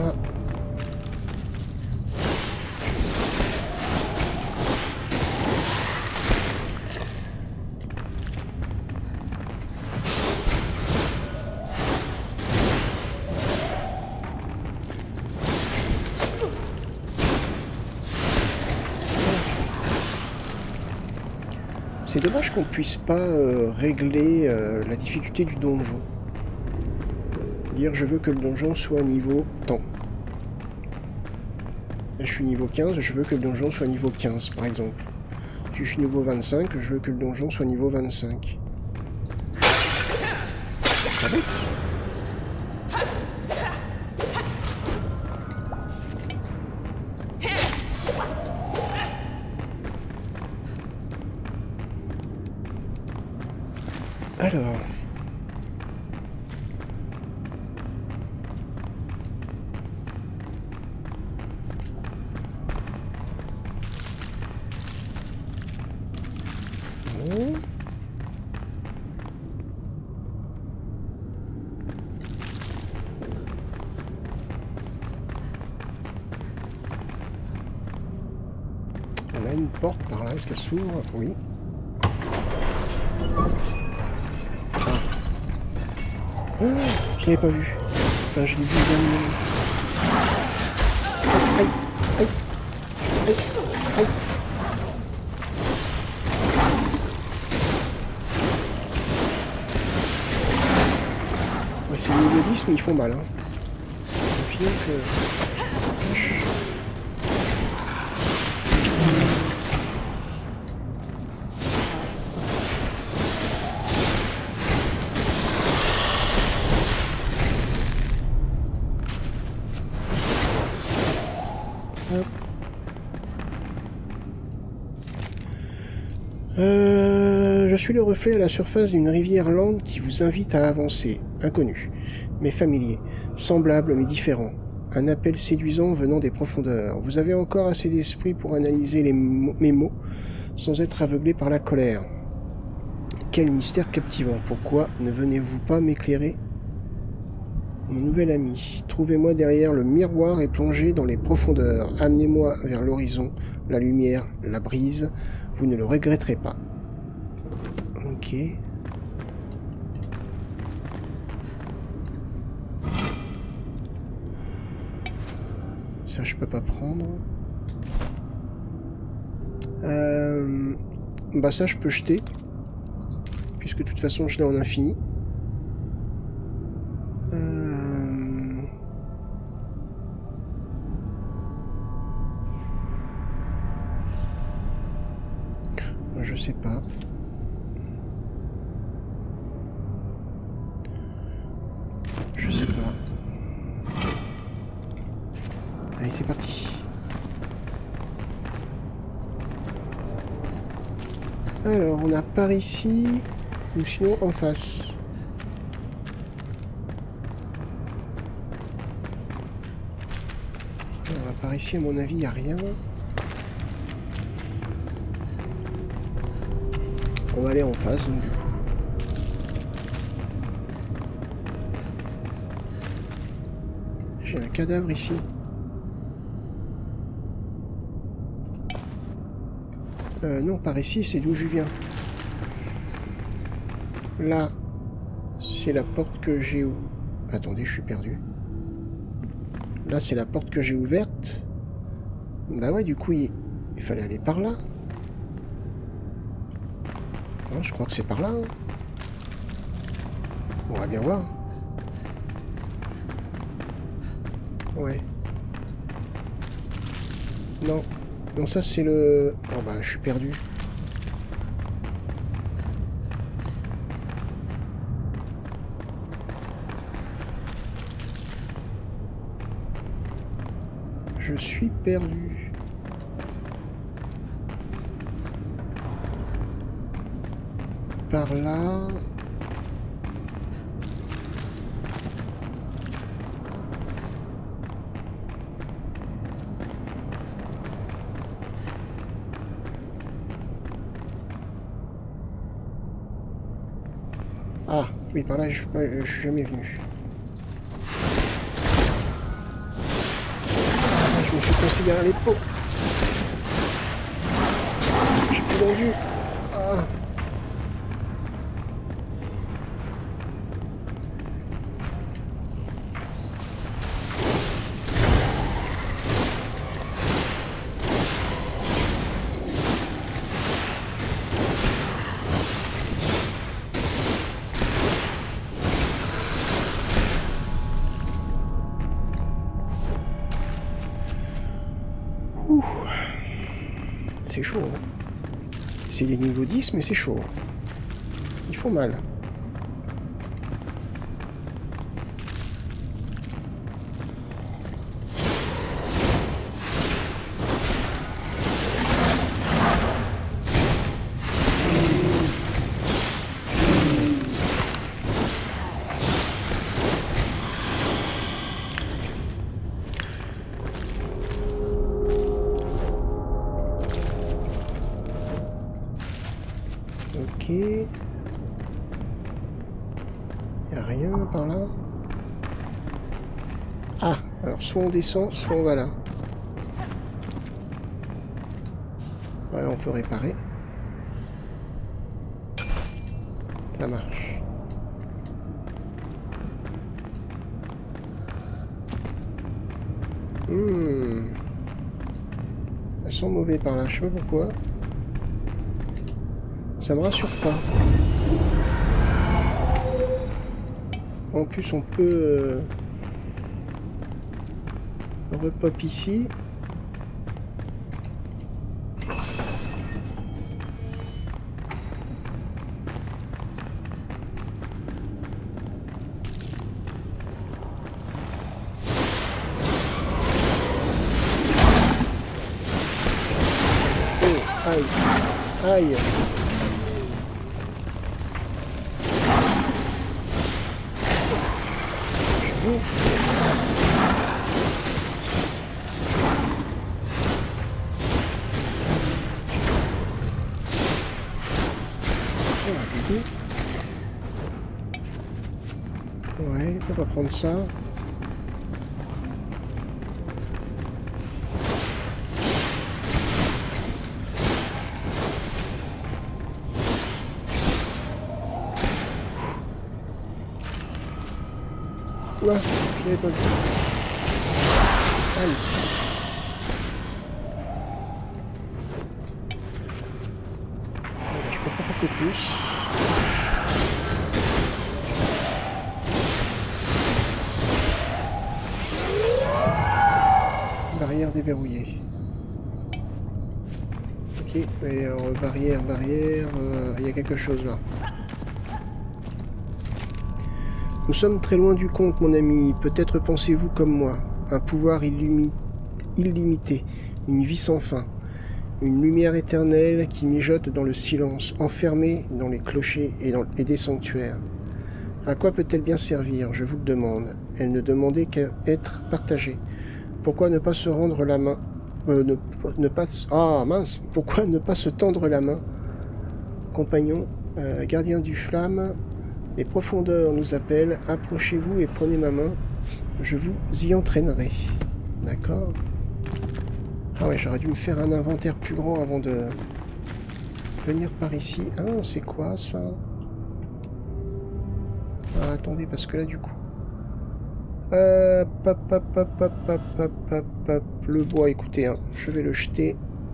C'est dommage qu'on puisse pas euh, régler euh, la difficulté du donjon. Dire je veux que le donjon soit niveau temps. Là je suis niveau quinze, je veux que le donjon soit niveau quinze par exemple. Si je suis niveau vingt-cinq, je veux que le donjon soit niveau vingt-cinq. Ah bon ? Alors... Bon. On a une porte par là, est-ce qu'elle s'ouvre? Oui. Oh, je l'avais pas vu. Enfin, je l'ai vu bien. Aïe, aïe, aïe, aïe. Ouais, c'est niveau dix, mais ils font mal. Hein. Au final que... Euh, je suis le reflet à la surface d'une rivière lente qui vous invite à avancer, inconnu, mais familier, semblable mais différent. Un appel séduisant venant des profondeurs. Vous avez encore assez d'esprit pour analyser les mo mes mots sans être aveuglé par la colère. Quel mystère captivant. Pourquoi ne venez-vous pas m'éclairer? Mon nouvel ami, trouvez-moi derrière le miroir et plongez dans les profondeurs. Amenez-moi vers l'horizon, la lumière, la brise. Vous ne le regretterez pas. Ok. Ça, je peux pas prendre. Euh... Bah ça, je peux jeter. Puisque de toute façon, je l'ai en infini. Euh... Je sais pas. Je sais pas. Allez, c'est parti. Alors, on a par ici, ou sinon en face. Alors, par ici, à mon avis, il n'y a rien. On va aller en face, donc du coup. J'ai un cadavre ici. Euh, non, par ici, c'est d'où je viens. Là, c'est la porte que j'ai... Attendez, je suis perdu. Là, c'est la porte que j'ai ouverte. Bah ouais, du coup, il, il fallait aller par là. Non, je crois que c'est par là. Hein. On va bien voir. Ouais. Non. Non, ça, c'est le... Oh bah, je suis perdu. Je suis perdu. Par là. Ah, oui, par là, je, je suis jamais venu. Je me suis coincé derrière les pots. J'ai plus vendu. Ah. C'est chaud. Hein. C'est des niveaux dix, mais c'est chaud. Ils font mal. Ok. Il n'y a rien par là. Ah, alors soit on descend, soit on va là. Voilà, on peut réparer. Ça marche. Hmm. Ça sent mauvais par là, je sais pas pourquoi. Ça me rassure pas. En plus, on peut euh, repop ici. Oh, aïe, aïe. Ouais, on va prendre ça. Ouah, je l'avais pas vu. Aïe. Je peux pas porter plus. Barrière déverrouillée. Ok, et alors barrière, barrière, euh, il y a quelque chose là. Nous sommes très loin du compte, mon ami. Peut-être pensez-vous comme moi. Un pouvoir illimité, une vie sans fin, une lumière éternelle qui mijote dans le silence, enfermée dans les clochers et, dans, et des sanctuaires. À quoi peut-elle bien servir? Je vous le demande. Elle ne demandait qu'à être partagée. Pourquoi ne pas se rendre la main euh, ne, ne pas... Ah, mince! Pourquoi ne pas se tendre la main? Compagnon, euh, gardien du flamme... Les profondeurs nous appellent, approchez-vous et prenez ma main, je vous y entraînerai. D'accord? Ah ouais, j'aurais dû me faire un inventaire plus grand avant de venir par ici. Ah, c'est quoi ça? Ah, attendez, parce que là, du coup... Euh, pop, pop, pop, pop, pop, pop, pop, pop. Le bois, écoutez, hein, je vais le jeter.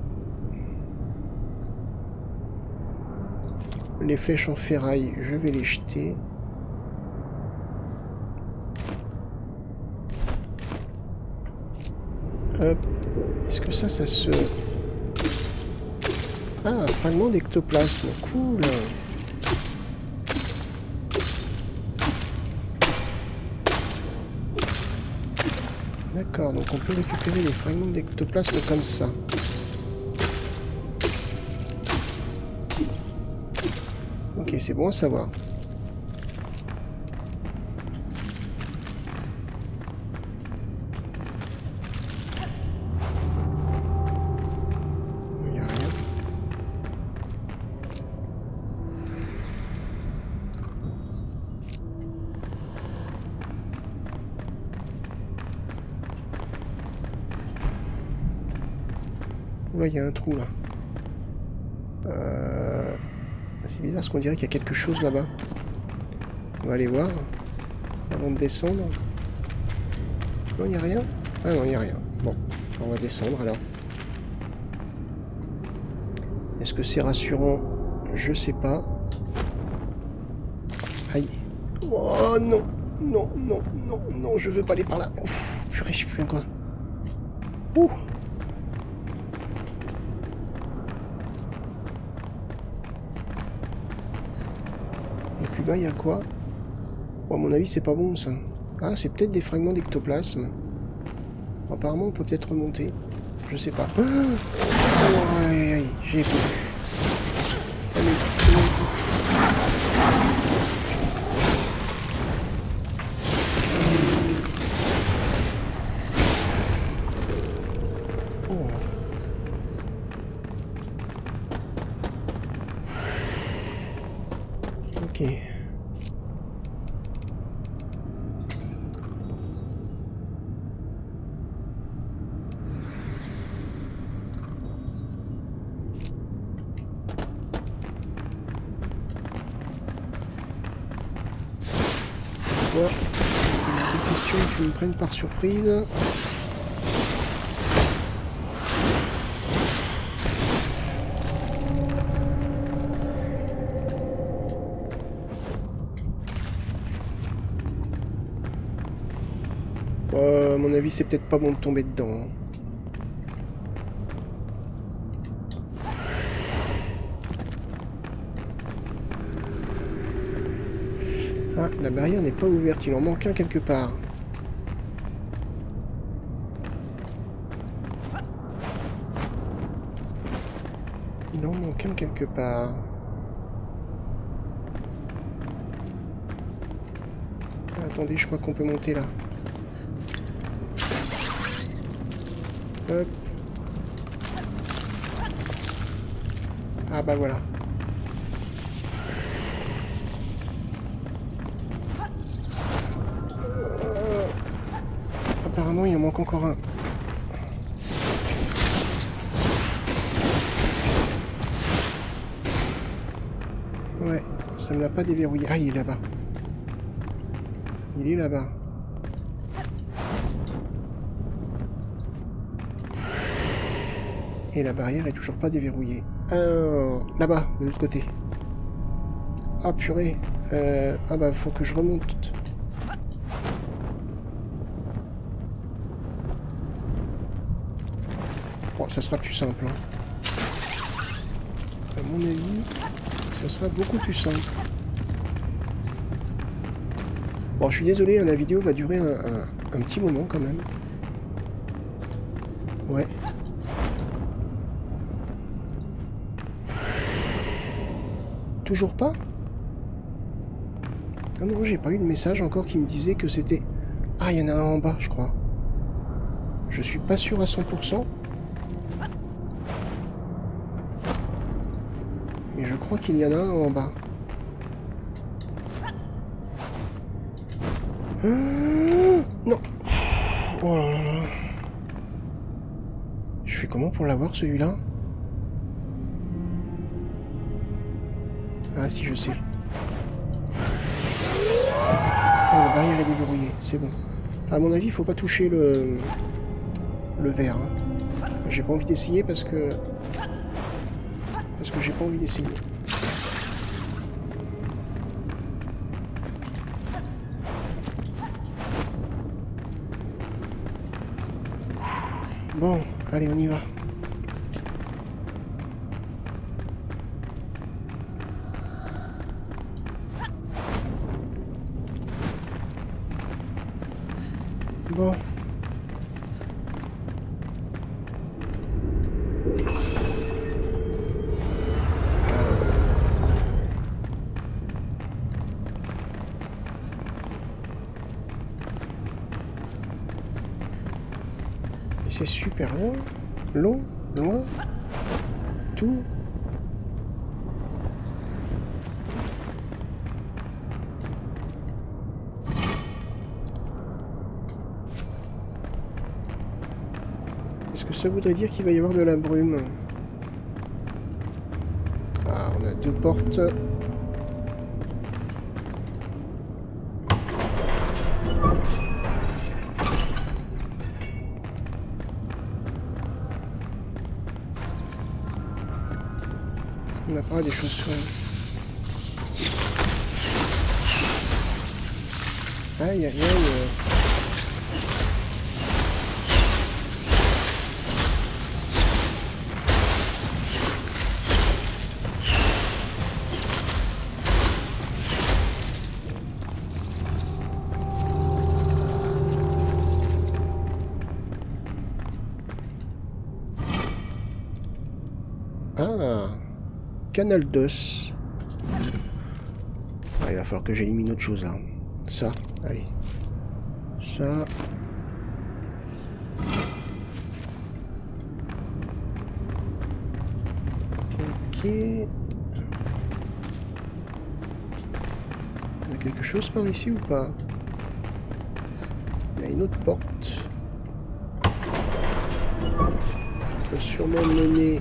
Les flèches en ferraille, je vais les jeter. Hop. Est-ce que ça, ça se... Ah, un fragment d'ectoplasme. Cool. D'accord, donc on peut récupérer les fragments d'ectoplasme comme ça. Ok, c'est bon à savoir. Il n'y a rien. Oula, il y a un trou là. Euh... C'est bizarre parce qu'on dirait qu'il y a quelque chose là-bas. On va aller voir avant de descendre. Non, il n'y a rien? Ah non, il n'y a rien. Bon, on va descendre alors. Est-ce que c'est rassurant? Je sais pas. Aïe. Oh non, non, non, non, non, je veux pas aller par là. Ouf, purée, je sais plus quoi. Ouh. Et plus bas, il y a quoi? Bon, à mon avis, c'est pas bon ça. Ah, c'est peut-être des fragments d'ectoplasme. Apparemment, on peut peut-être remonter. Je sais pas. Ah, oh, aïe, aïe, aïe, j'ai peur. Allez, allez. Oh. Ok. Bon, des questions qui me prennent par surprise. Euh, à mon avis, c'est peut-être pas bon de tomber dedans. Ah, la barrière n'est pas ouverte, il en manque un quelque part. Il en manque un quelque part. Ah, attendez, je crois qu'on peut monter là. Hop. Ah bah voilà. Euh, apparemment, il en manque encore un. Ouais, ça me l'a pas déverrouillé. Ah, il est là-bas. Il est là-bas. Et la barrière est toujours pas déverrouillée. Euh, là-bas, de l'autre côté. Ah purée. Euh, ah bah faut que je remonte. Bon, ça sera plus simple. Hein. À mon avis, ça sera beaucoup plus simple. Bon, je suis désolé, hein, la vidéo va durer un, un, un petit moment quand même. Ouais. Toujours pas? Ah non, j'ai pas eu de message encore qui me disait que c'était... Ah, il y en a un en bas, je crois. Je suis pas sûr à cent pour cent. Mais je crois qu'il y en a un en bas. Ah, non. Oh là là là. Je fais comment pour l'avoir, celui-là? Ah si, je sais. Ah, la barrière est déverrouillée, c'est bon. À mon avis, il faut pas toucher le, le verre. Hein. J'ai pas envie d'essayer parce que... Parce que j'ai pas envie d'essayer. Bon, allez, on y va. Bon. C'est super loin, long, loin, tout. Est-ce que ça voudrait dire qu'il va y avoir de la brume? Ah, on a deux portes. On n'a pas des choses sur... Aïe, aïe, aïe. Ah, canal d'os. Ah, il va falloir que j'élimine autre chose là. Ça, allez. Ça. Ok. Il y a quelque chose par ici ou pas? Il y a une autre porte. Qui peut sûrement mener...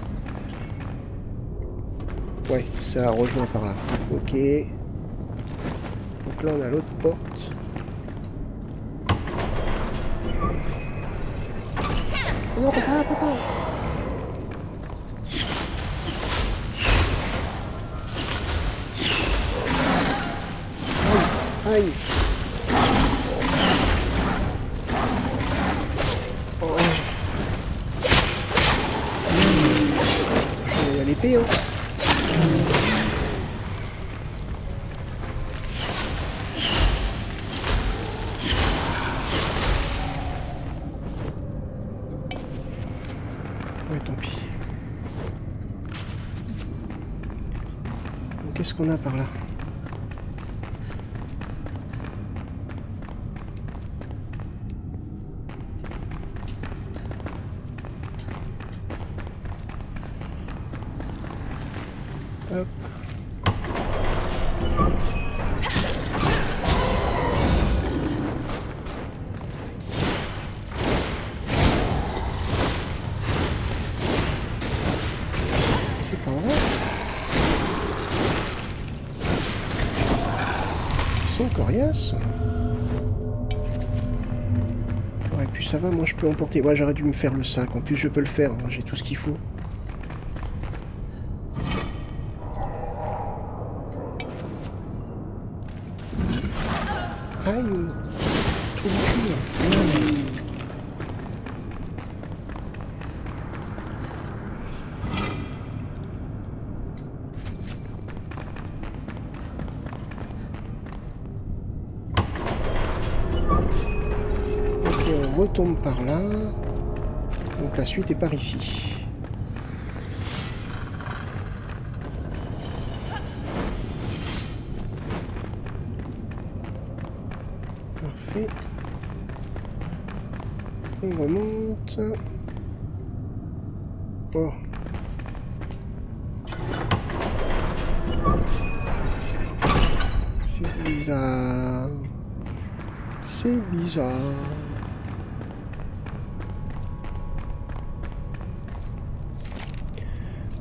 Ouais, ça rejoint par là. Ok. Donc là, on a l'autre porte. Non, pas ça, pas ça. Aïe, aïe. Oh. Il y a l'épée, hein. Ouais, tant pis. Qu'est-ce qu'on a par là? Hop. C'est pas vrai. Ils sont coriaces. Ouais, puis ça va, moi je peux emporter. Ouais, j'aurais dû me faire le sac. En plus, je peux le faire. Hein. J'ai tout ce qu'il faut. Aïe, trop dur. Ok, on retombe par là. Donc la suite est par ici. Parfait. On remonte. Oh. C'est bizarre. C'est bizarre.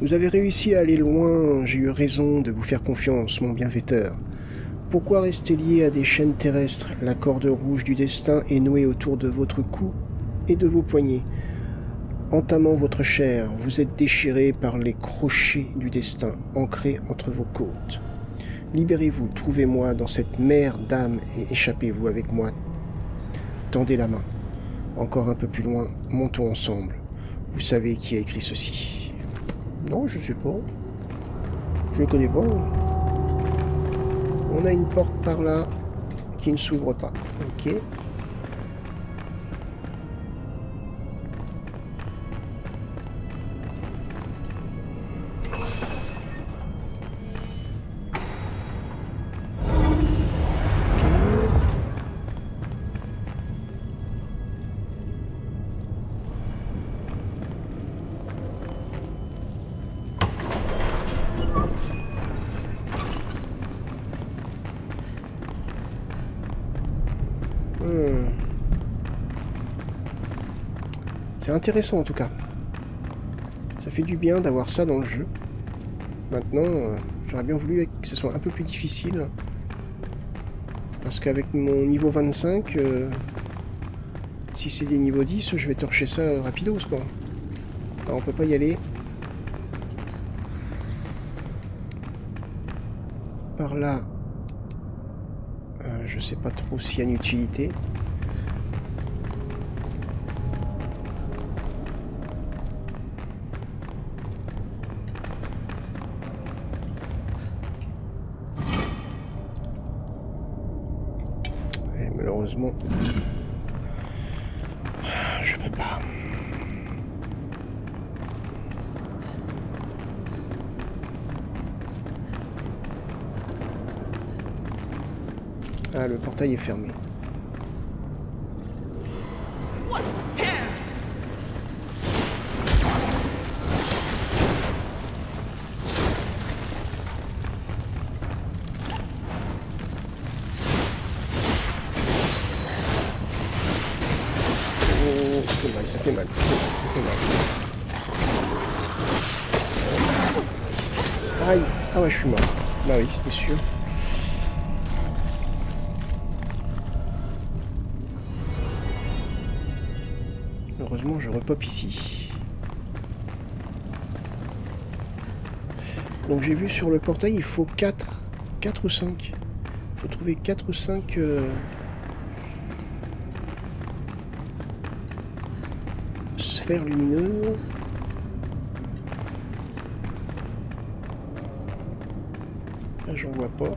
Vous avez réussi à aller loin, j'ai eu raison de vous faire confiance, mon bienfaiteur. Pourquoi rester lié à des chaînes terrestres? La corde rouge du destin est nouée autour de votre cou et de vos poignets. Entamant votre chair, vous êtes déchiré par les crochets du destin, ancrés entre vos côtes. Libérez-vous, trouvez-moi dans cette mer d'âme et échappez-vous avec moi. Tendez la main. Encore un peu plus loin, montons ensemble. Vous savez qui a écrit ceci? Non, je sais pas. Je ne connais pas. On a une porte par là qui ne s'ouvre pas. Ok. Hmm. C'est intéressant en tout cas. Ça fait du bien d'avoir ça dans le jeu. Maintenant, euh, j'aurais bien voulu que ce soit un peu plus difficile. Parce qu'avec mon niveau vingt-cinq, euh, si c'est des niveaux dix, je vais torcher ça rapidos quoi. Alors on peut pas y aller. Par là, euh, je sais pas trop s'il y a une utilité. Et malheureusement, je peux pas. Ah, le portail est fermé. Oh, ça fait mal, ça fait mal, ça fait mal. Aïe, ah ouais, je suis mort. Bah oui, c'était sûr. Heureusement, je repop ici. Donc j'ai vu sur le portail, il faut quatre, quatre ou cinq. Il faut trouver quatre ou cinq... Euh... sphères lumineuses. Là, j'en vois pas.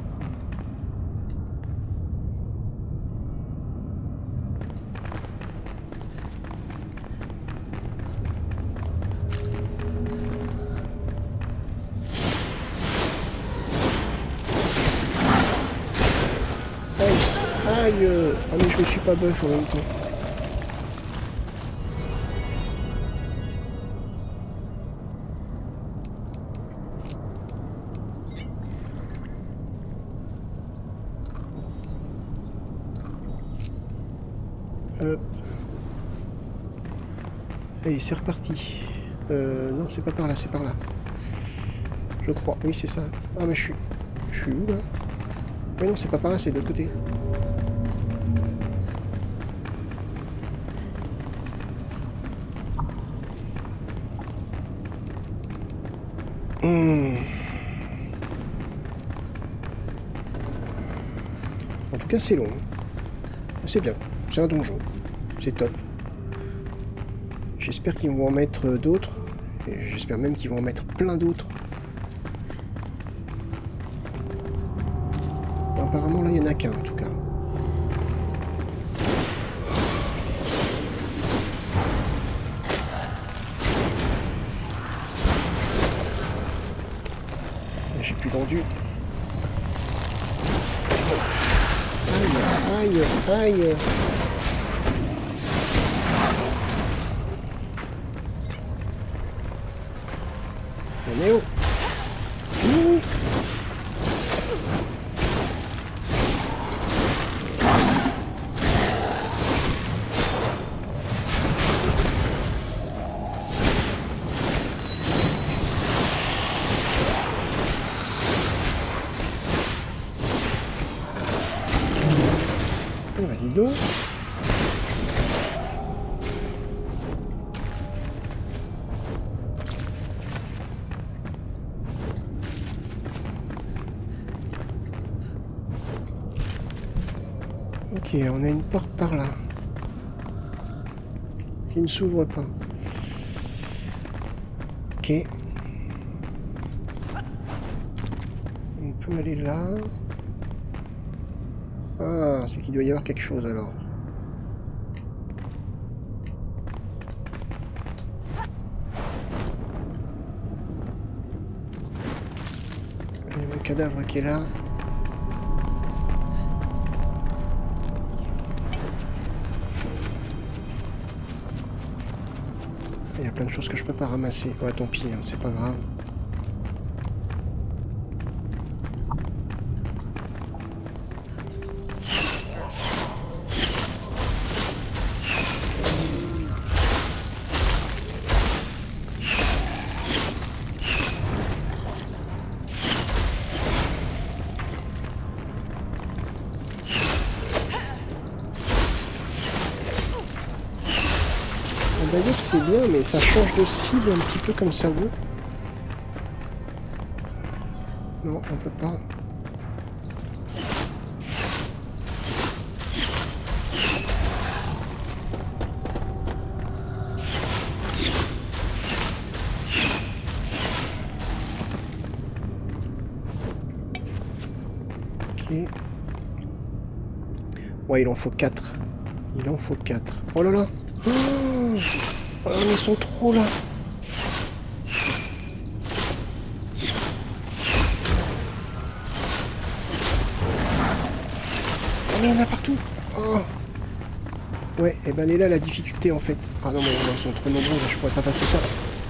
Aïe, euh... ah mais je me suis pas buff en même temps. Hop. Allez, c'est reparti. Euh, non, c'est pas par là, c'est par là. Je crois, oui c'est ça. Ah mais je suis... Je suis où là? Mais non, c'est pas par là, c'est de l'autre côté. Mmh. En tout cas, c'est long. C'est bien. C'est un donjon. C'est top. J'espère qu'ils vont en mettre d'autres. J'espère même qu'ils vont en mettre plein d'autres. Apparemment, là, il n'y en a qu'un, en tout cas. J'ai plus vendu. Aïe, aïe, aïe. On est où? Ouh. Bah dis donc. Ok, on a une porte par là. Qui ne s'ouvre pas. Ok. On peut aller là. Ah, c'est qu'il doit y avoir quelque chose alors. Il y a mon cadavre qui est là. Il y a plein de choses que je peux pas ramasser. Ouais, tant pis, hein, c'est pas grave. La baguette c'est bien, mais ça change de cible un petit peu comme ça veut. Non, on peut pas. Ok. Ouais, il en faut quatre. Il en faut quatre. Oh là là. Oh, oh là, mais ils sont trop là. Oh, mais il y en a partout. Oh. Ouais, et ben elle est là la difficulté en fait. Ah non, mais ils sont trop nombreux, je pourrais pas passer ça.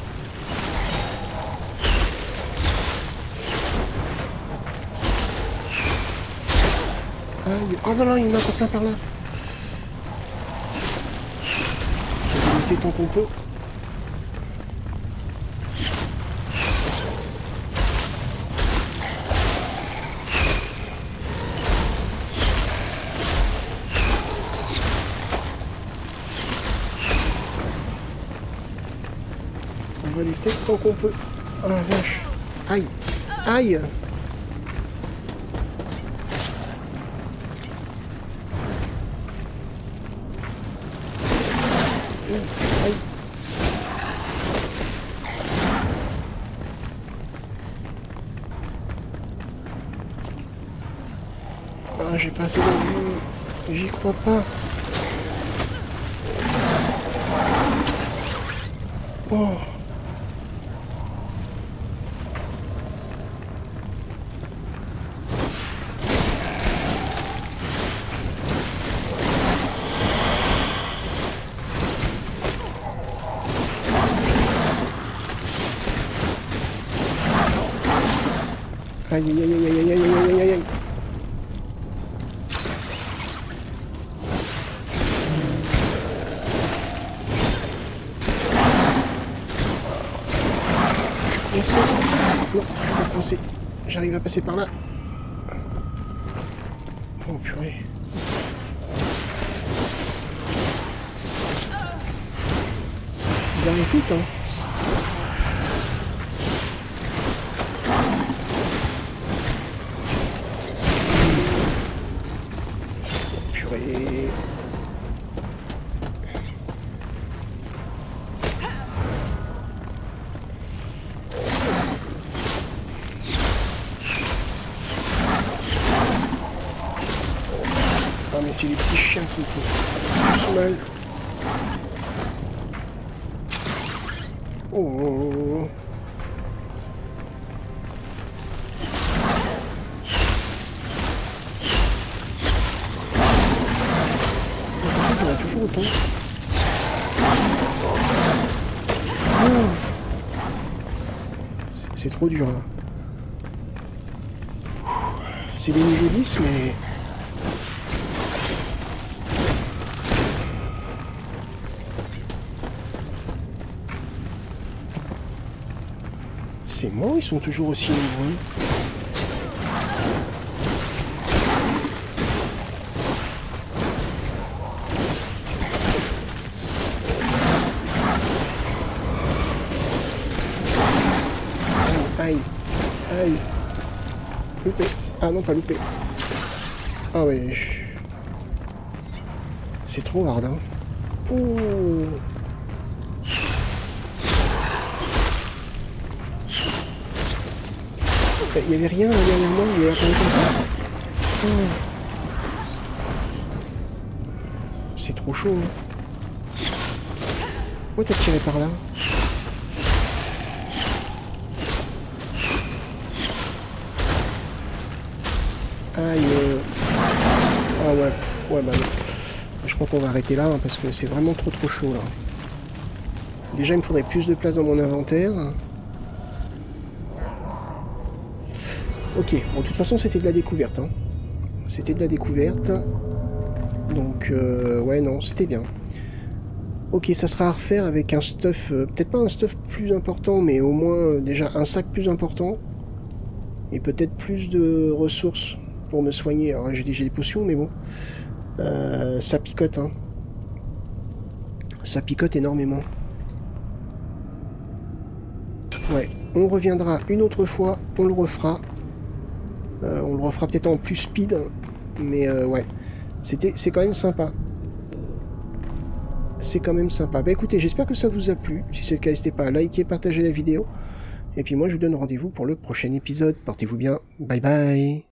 Aïe. Oh non, non, il y en a encore plein par là. Tant qu'on peut. On va lutter tant qu'on peut. Ah la vache. Aïe. Aïe. Aïe. Ah, j'ai pas assez de vue. J'y crois pas. Oh. Aïe aïe aïe aïe aïe aïe aïe aïe aïe. Coincé. Non, je suis pas coincé. J'arrive à passer par là. Oh purée. Il arrive vite, hein. Purée. Ah mais c'est les petits chiens qui me font plus mal. Oh, oh, oh. Il y en a toujours autant. Oh. C'est trop dur là. C'est des niveaux dix mais... C'est moi, ils sont toujours aussi nombreux. Aïe. Aïe. Loupé. Ah non, pas loupé. Ah ouais. Je... C'est trop hard, hein. Ouh. Il n'y avait rien derrière moi, il y avait rien comme ça. Oh. C'est trop chaud. Hein. Pourquoi t'as tiré par là? Aïe. Euh... Ah ouais, ouais bah non. Je crois qu'on va arrêter là hein, parce que c'est vraiment trop trop chaud là. Déjà il me faudrait plus de place dans mon inventaire. Ok, bon de toute façon c'était de la découverte. Hein. C'était de la découverte. Donc euh, ouais non, c'était bien. Ok, ça sera à refaire avec un stuff, euh, peut-être pas un stuff plus important, mais au moins euh, déjà un sac plus important. Et peut-être plus de ressources pour me soigner. Alors j'ai déjà des potions, mais bon. Euh, ça picote, hein. Ça picote énormément. Ouais, on reviendra une autre fois, on le refera. Euh, on le refera peut-être en plus speed, mais euh, ouais, c'était, c'est quand même sympa. C'est quand même sympa. Bah écoutez, j'espère que ça vous a plu. Si c'est le cas, n'hésitez pas à liker, partager la vidéo. Et puis moi, je vous donne rendez-vous pour le prochain épisode. Portez-vous bien. Bye bye.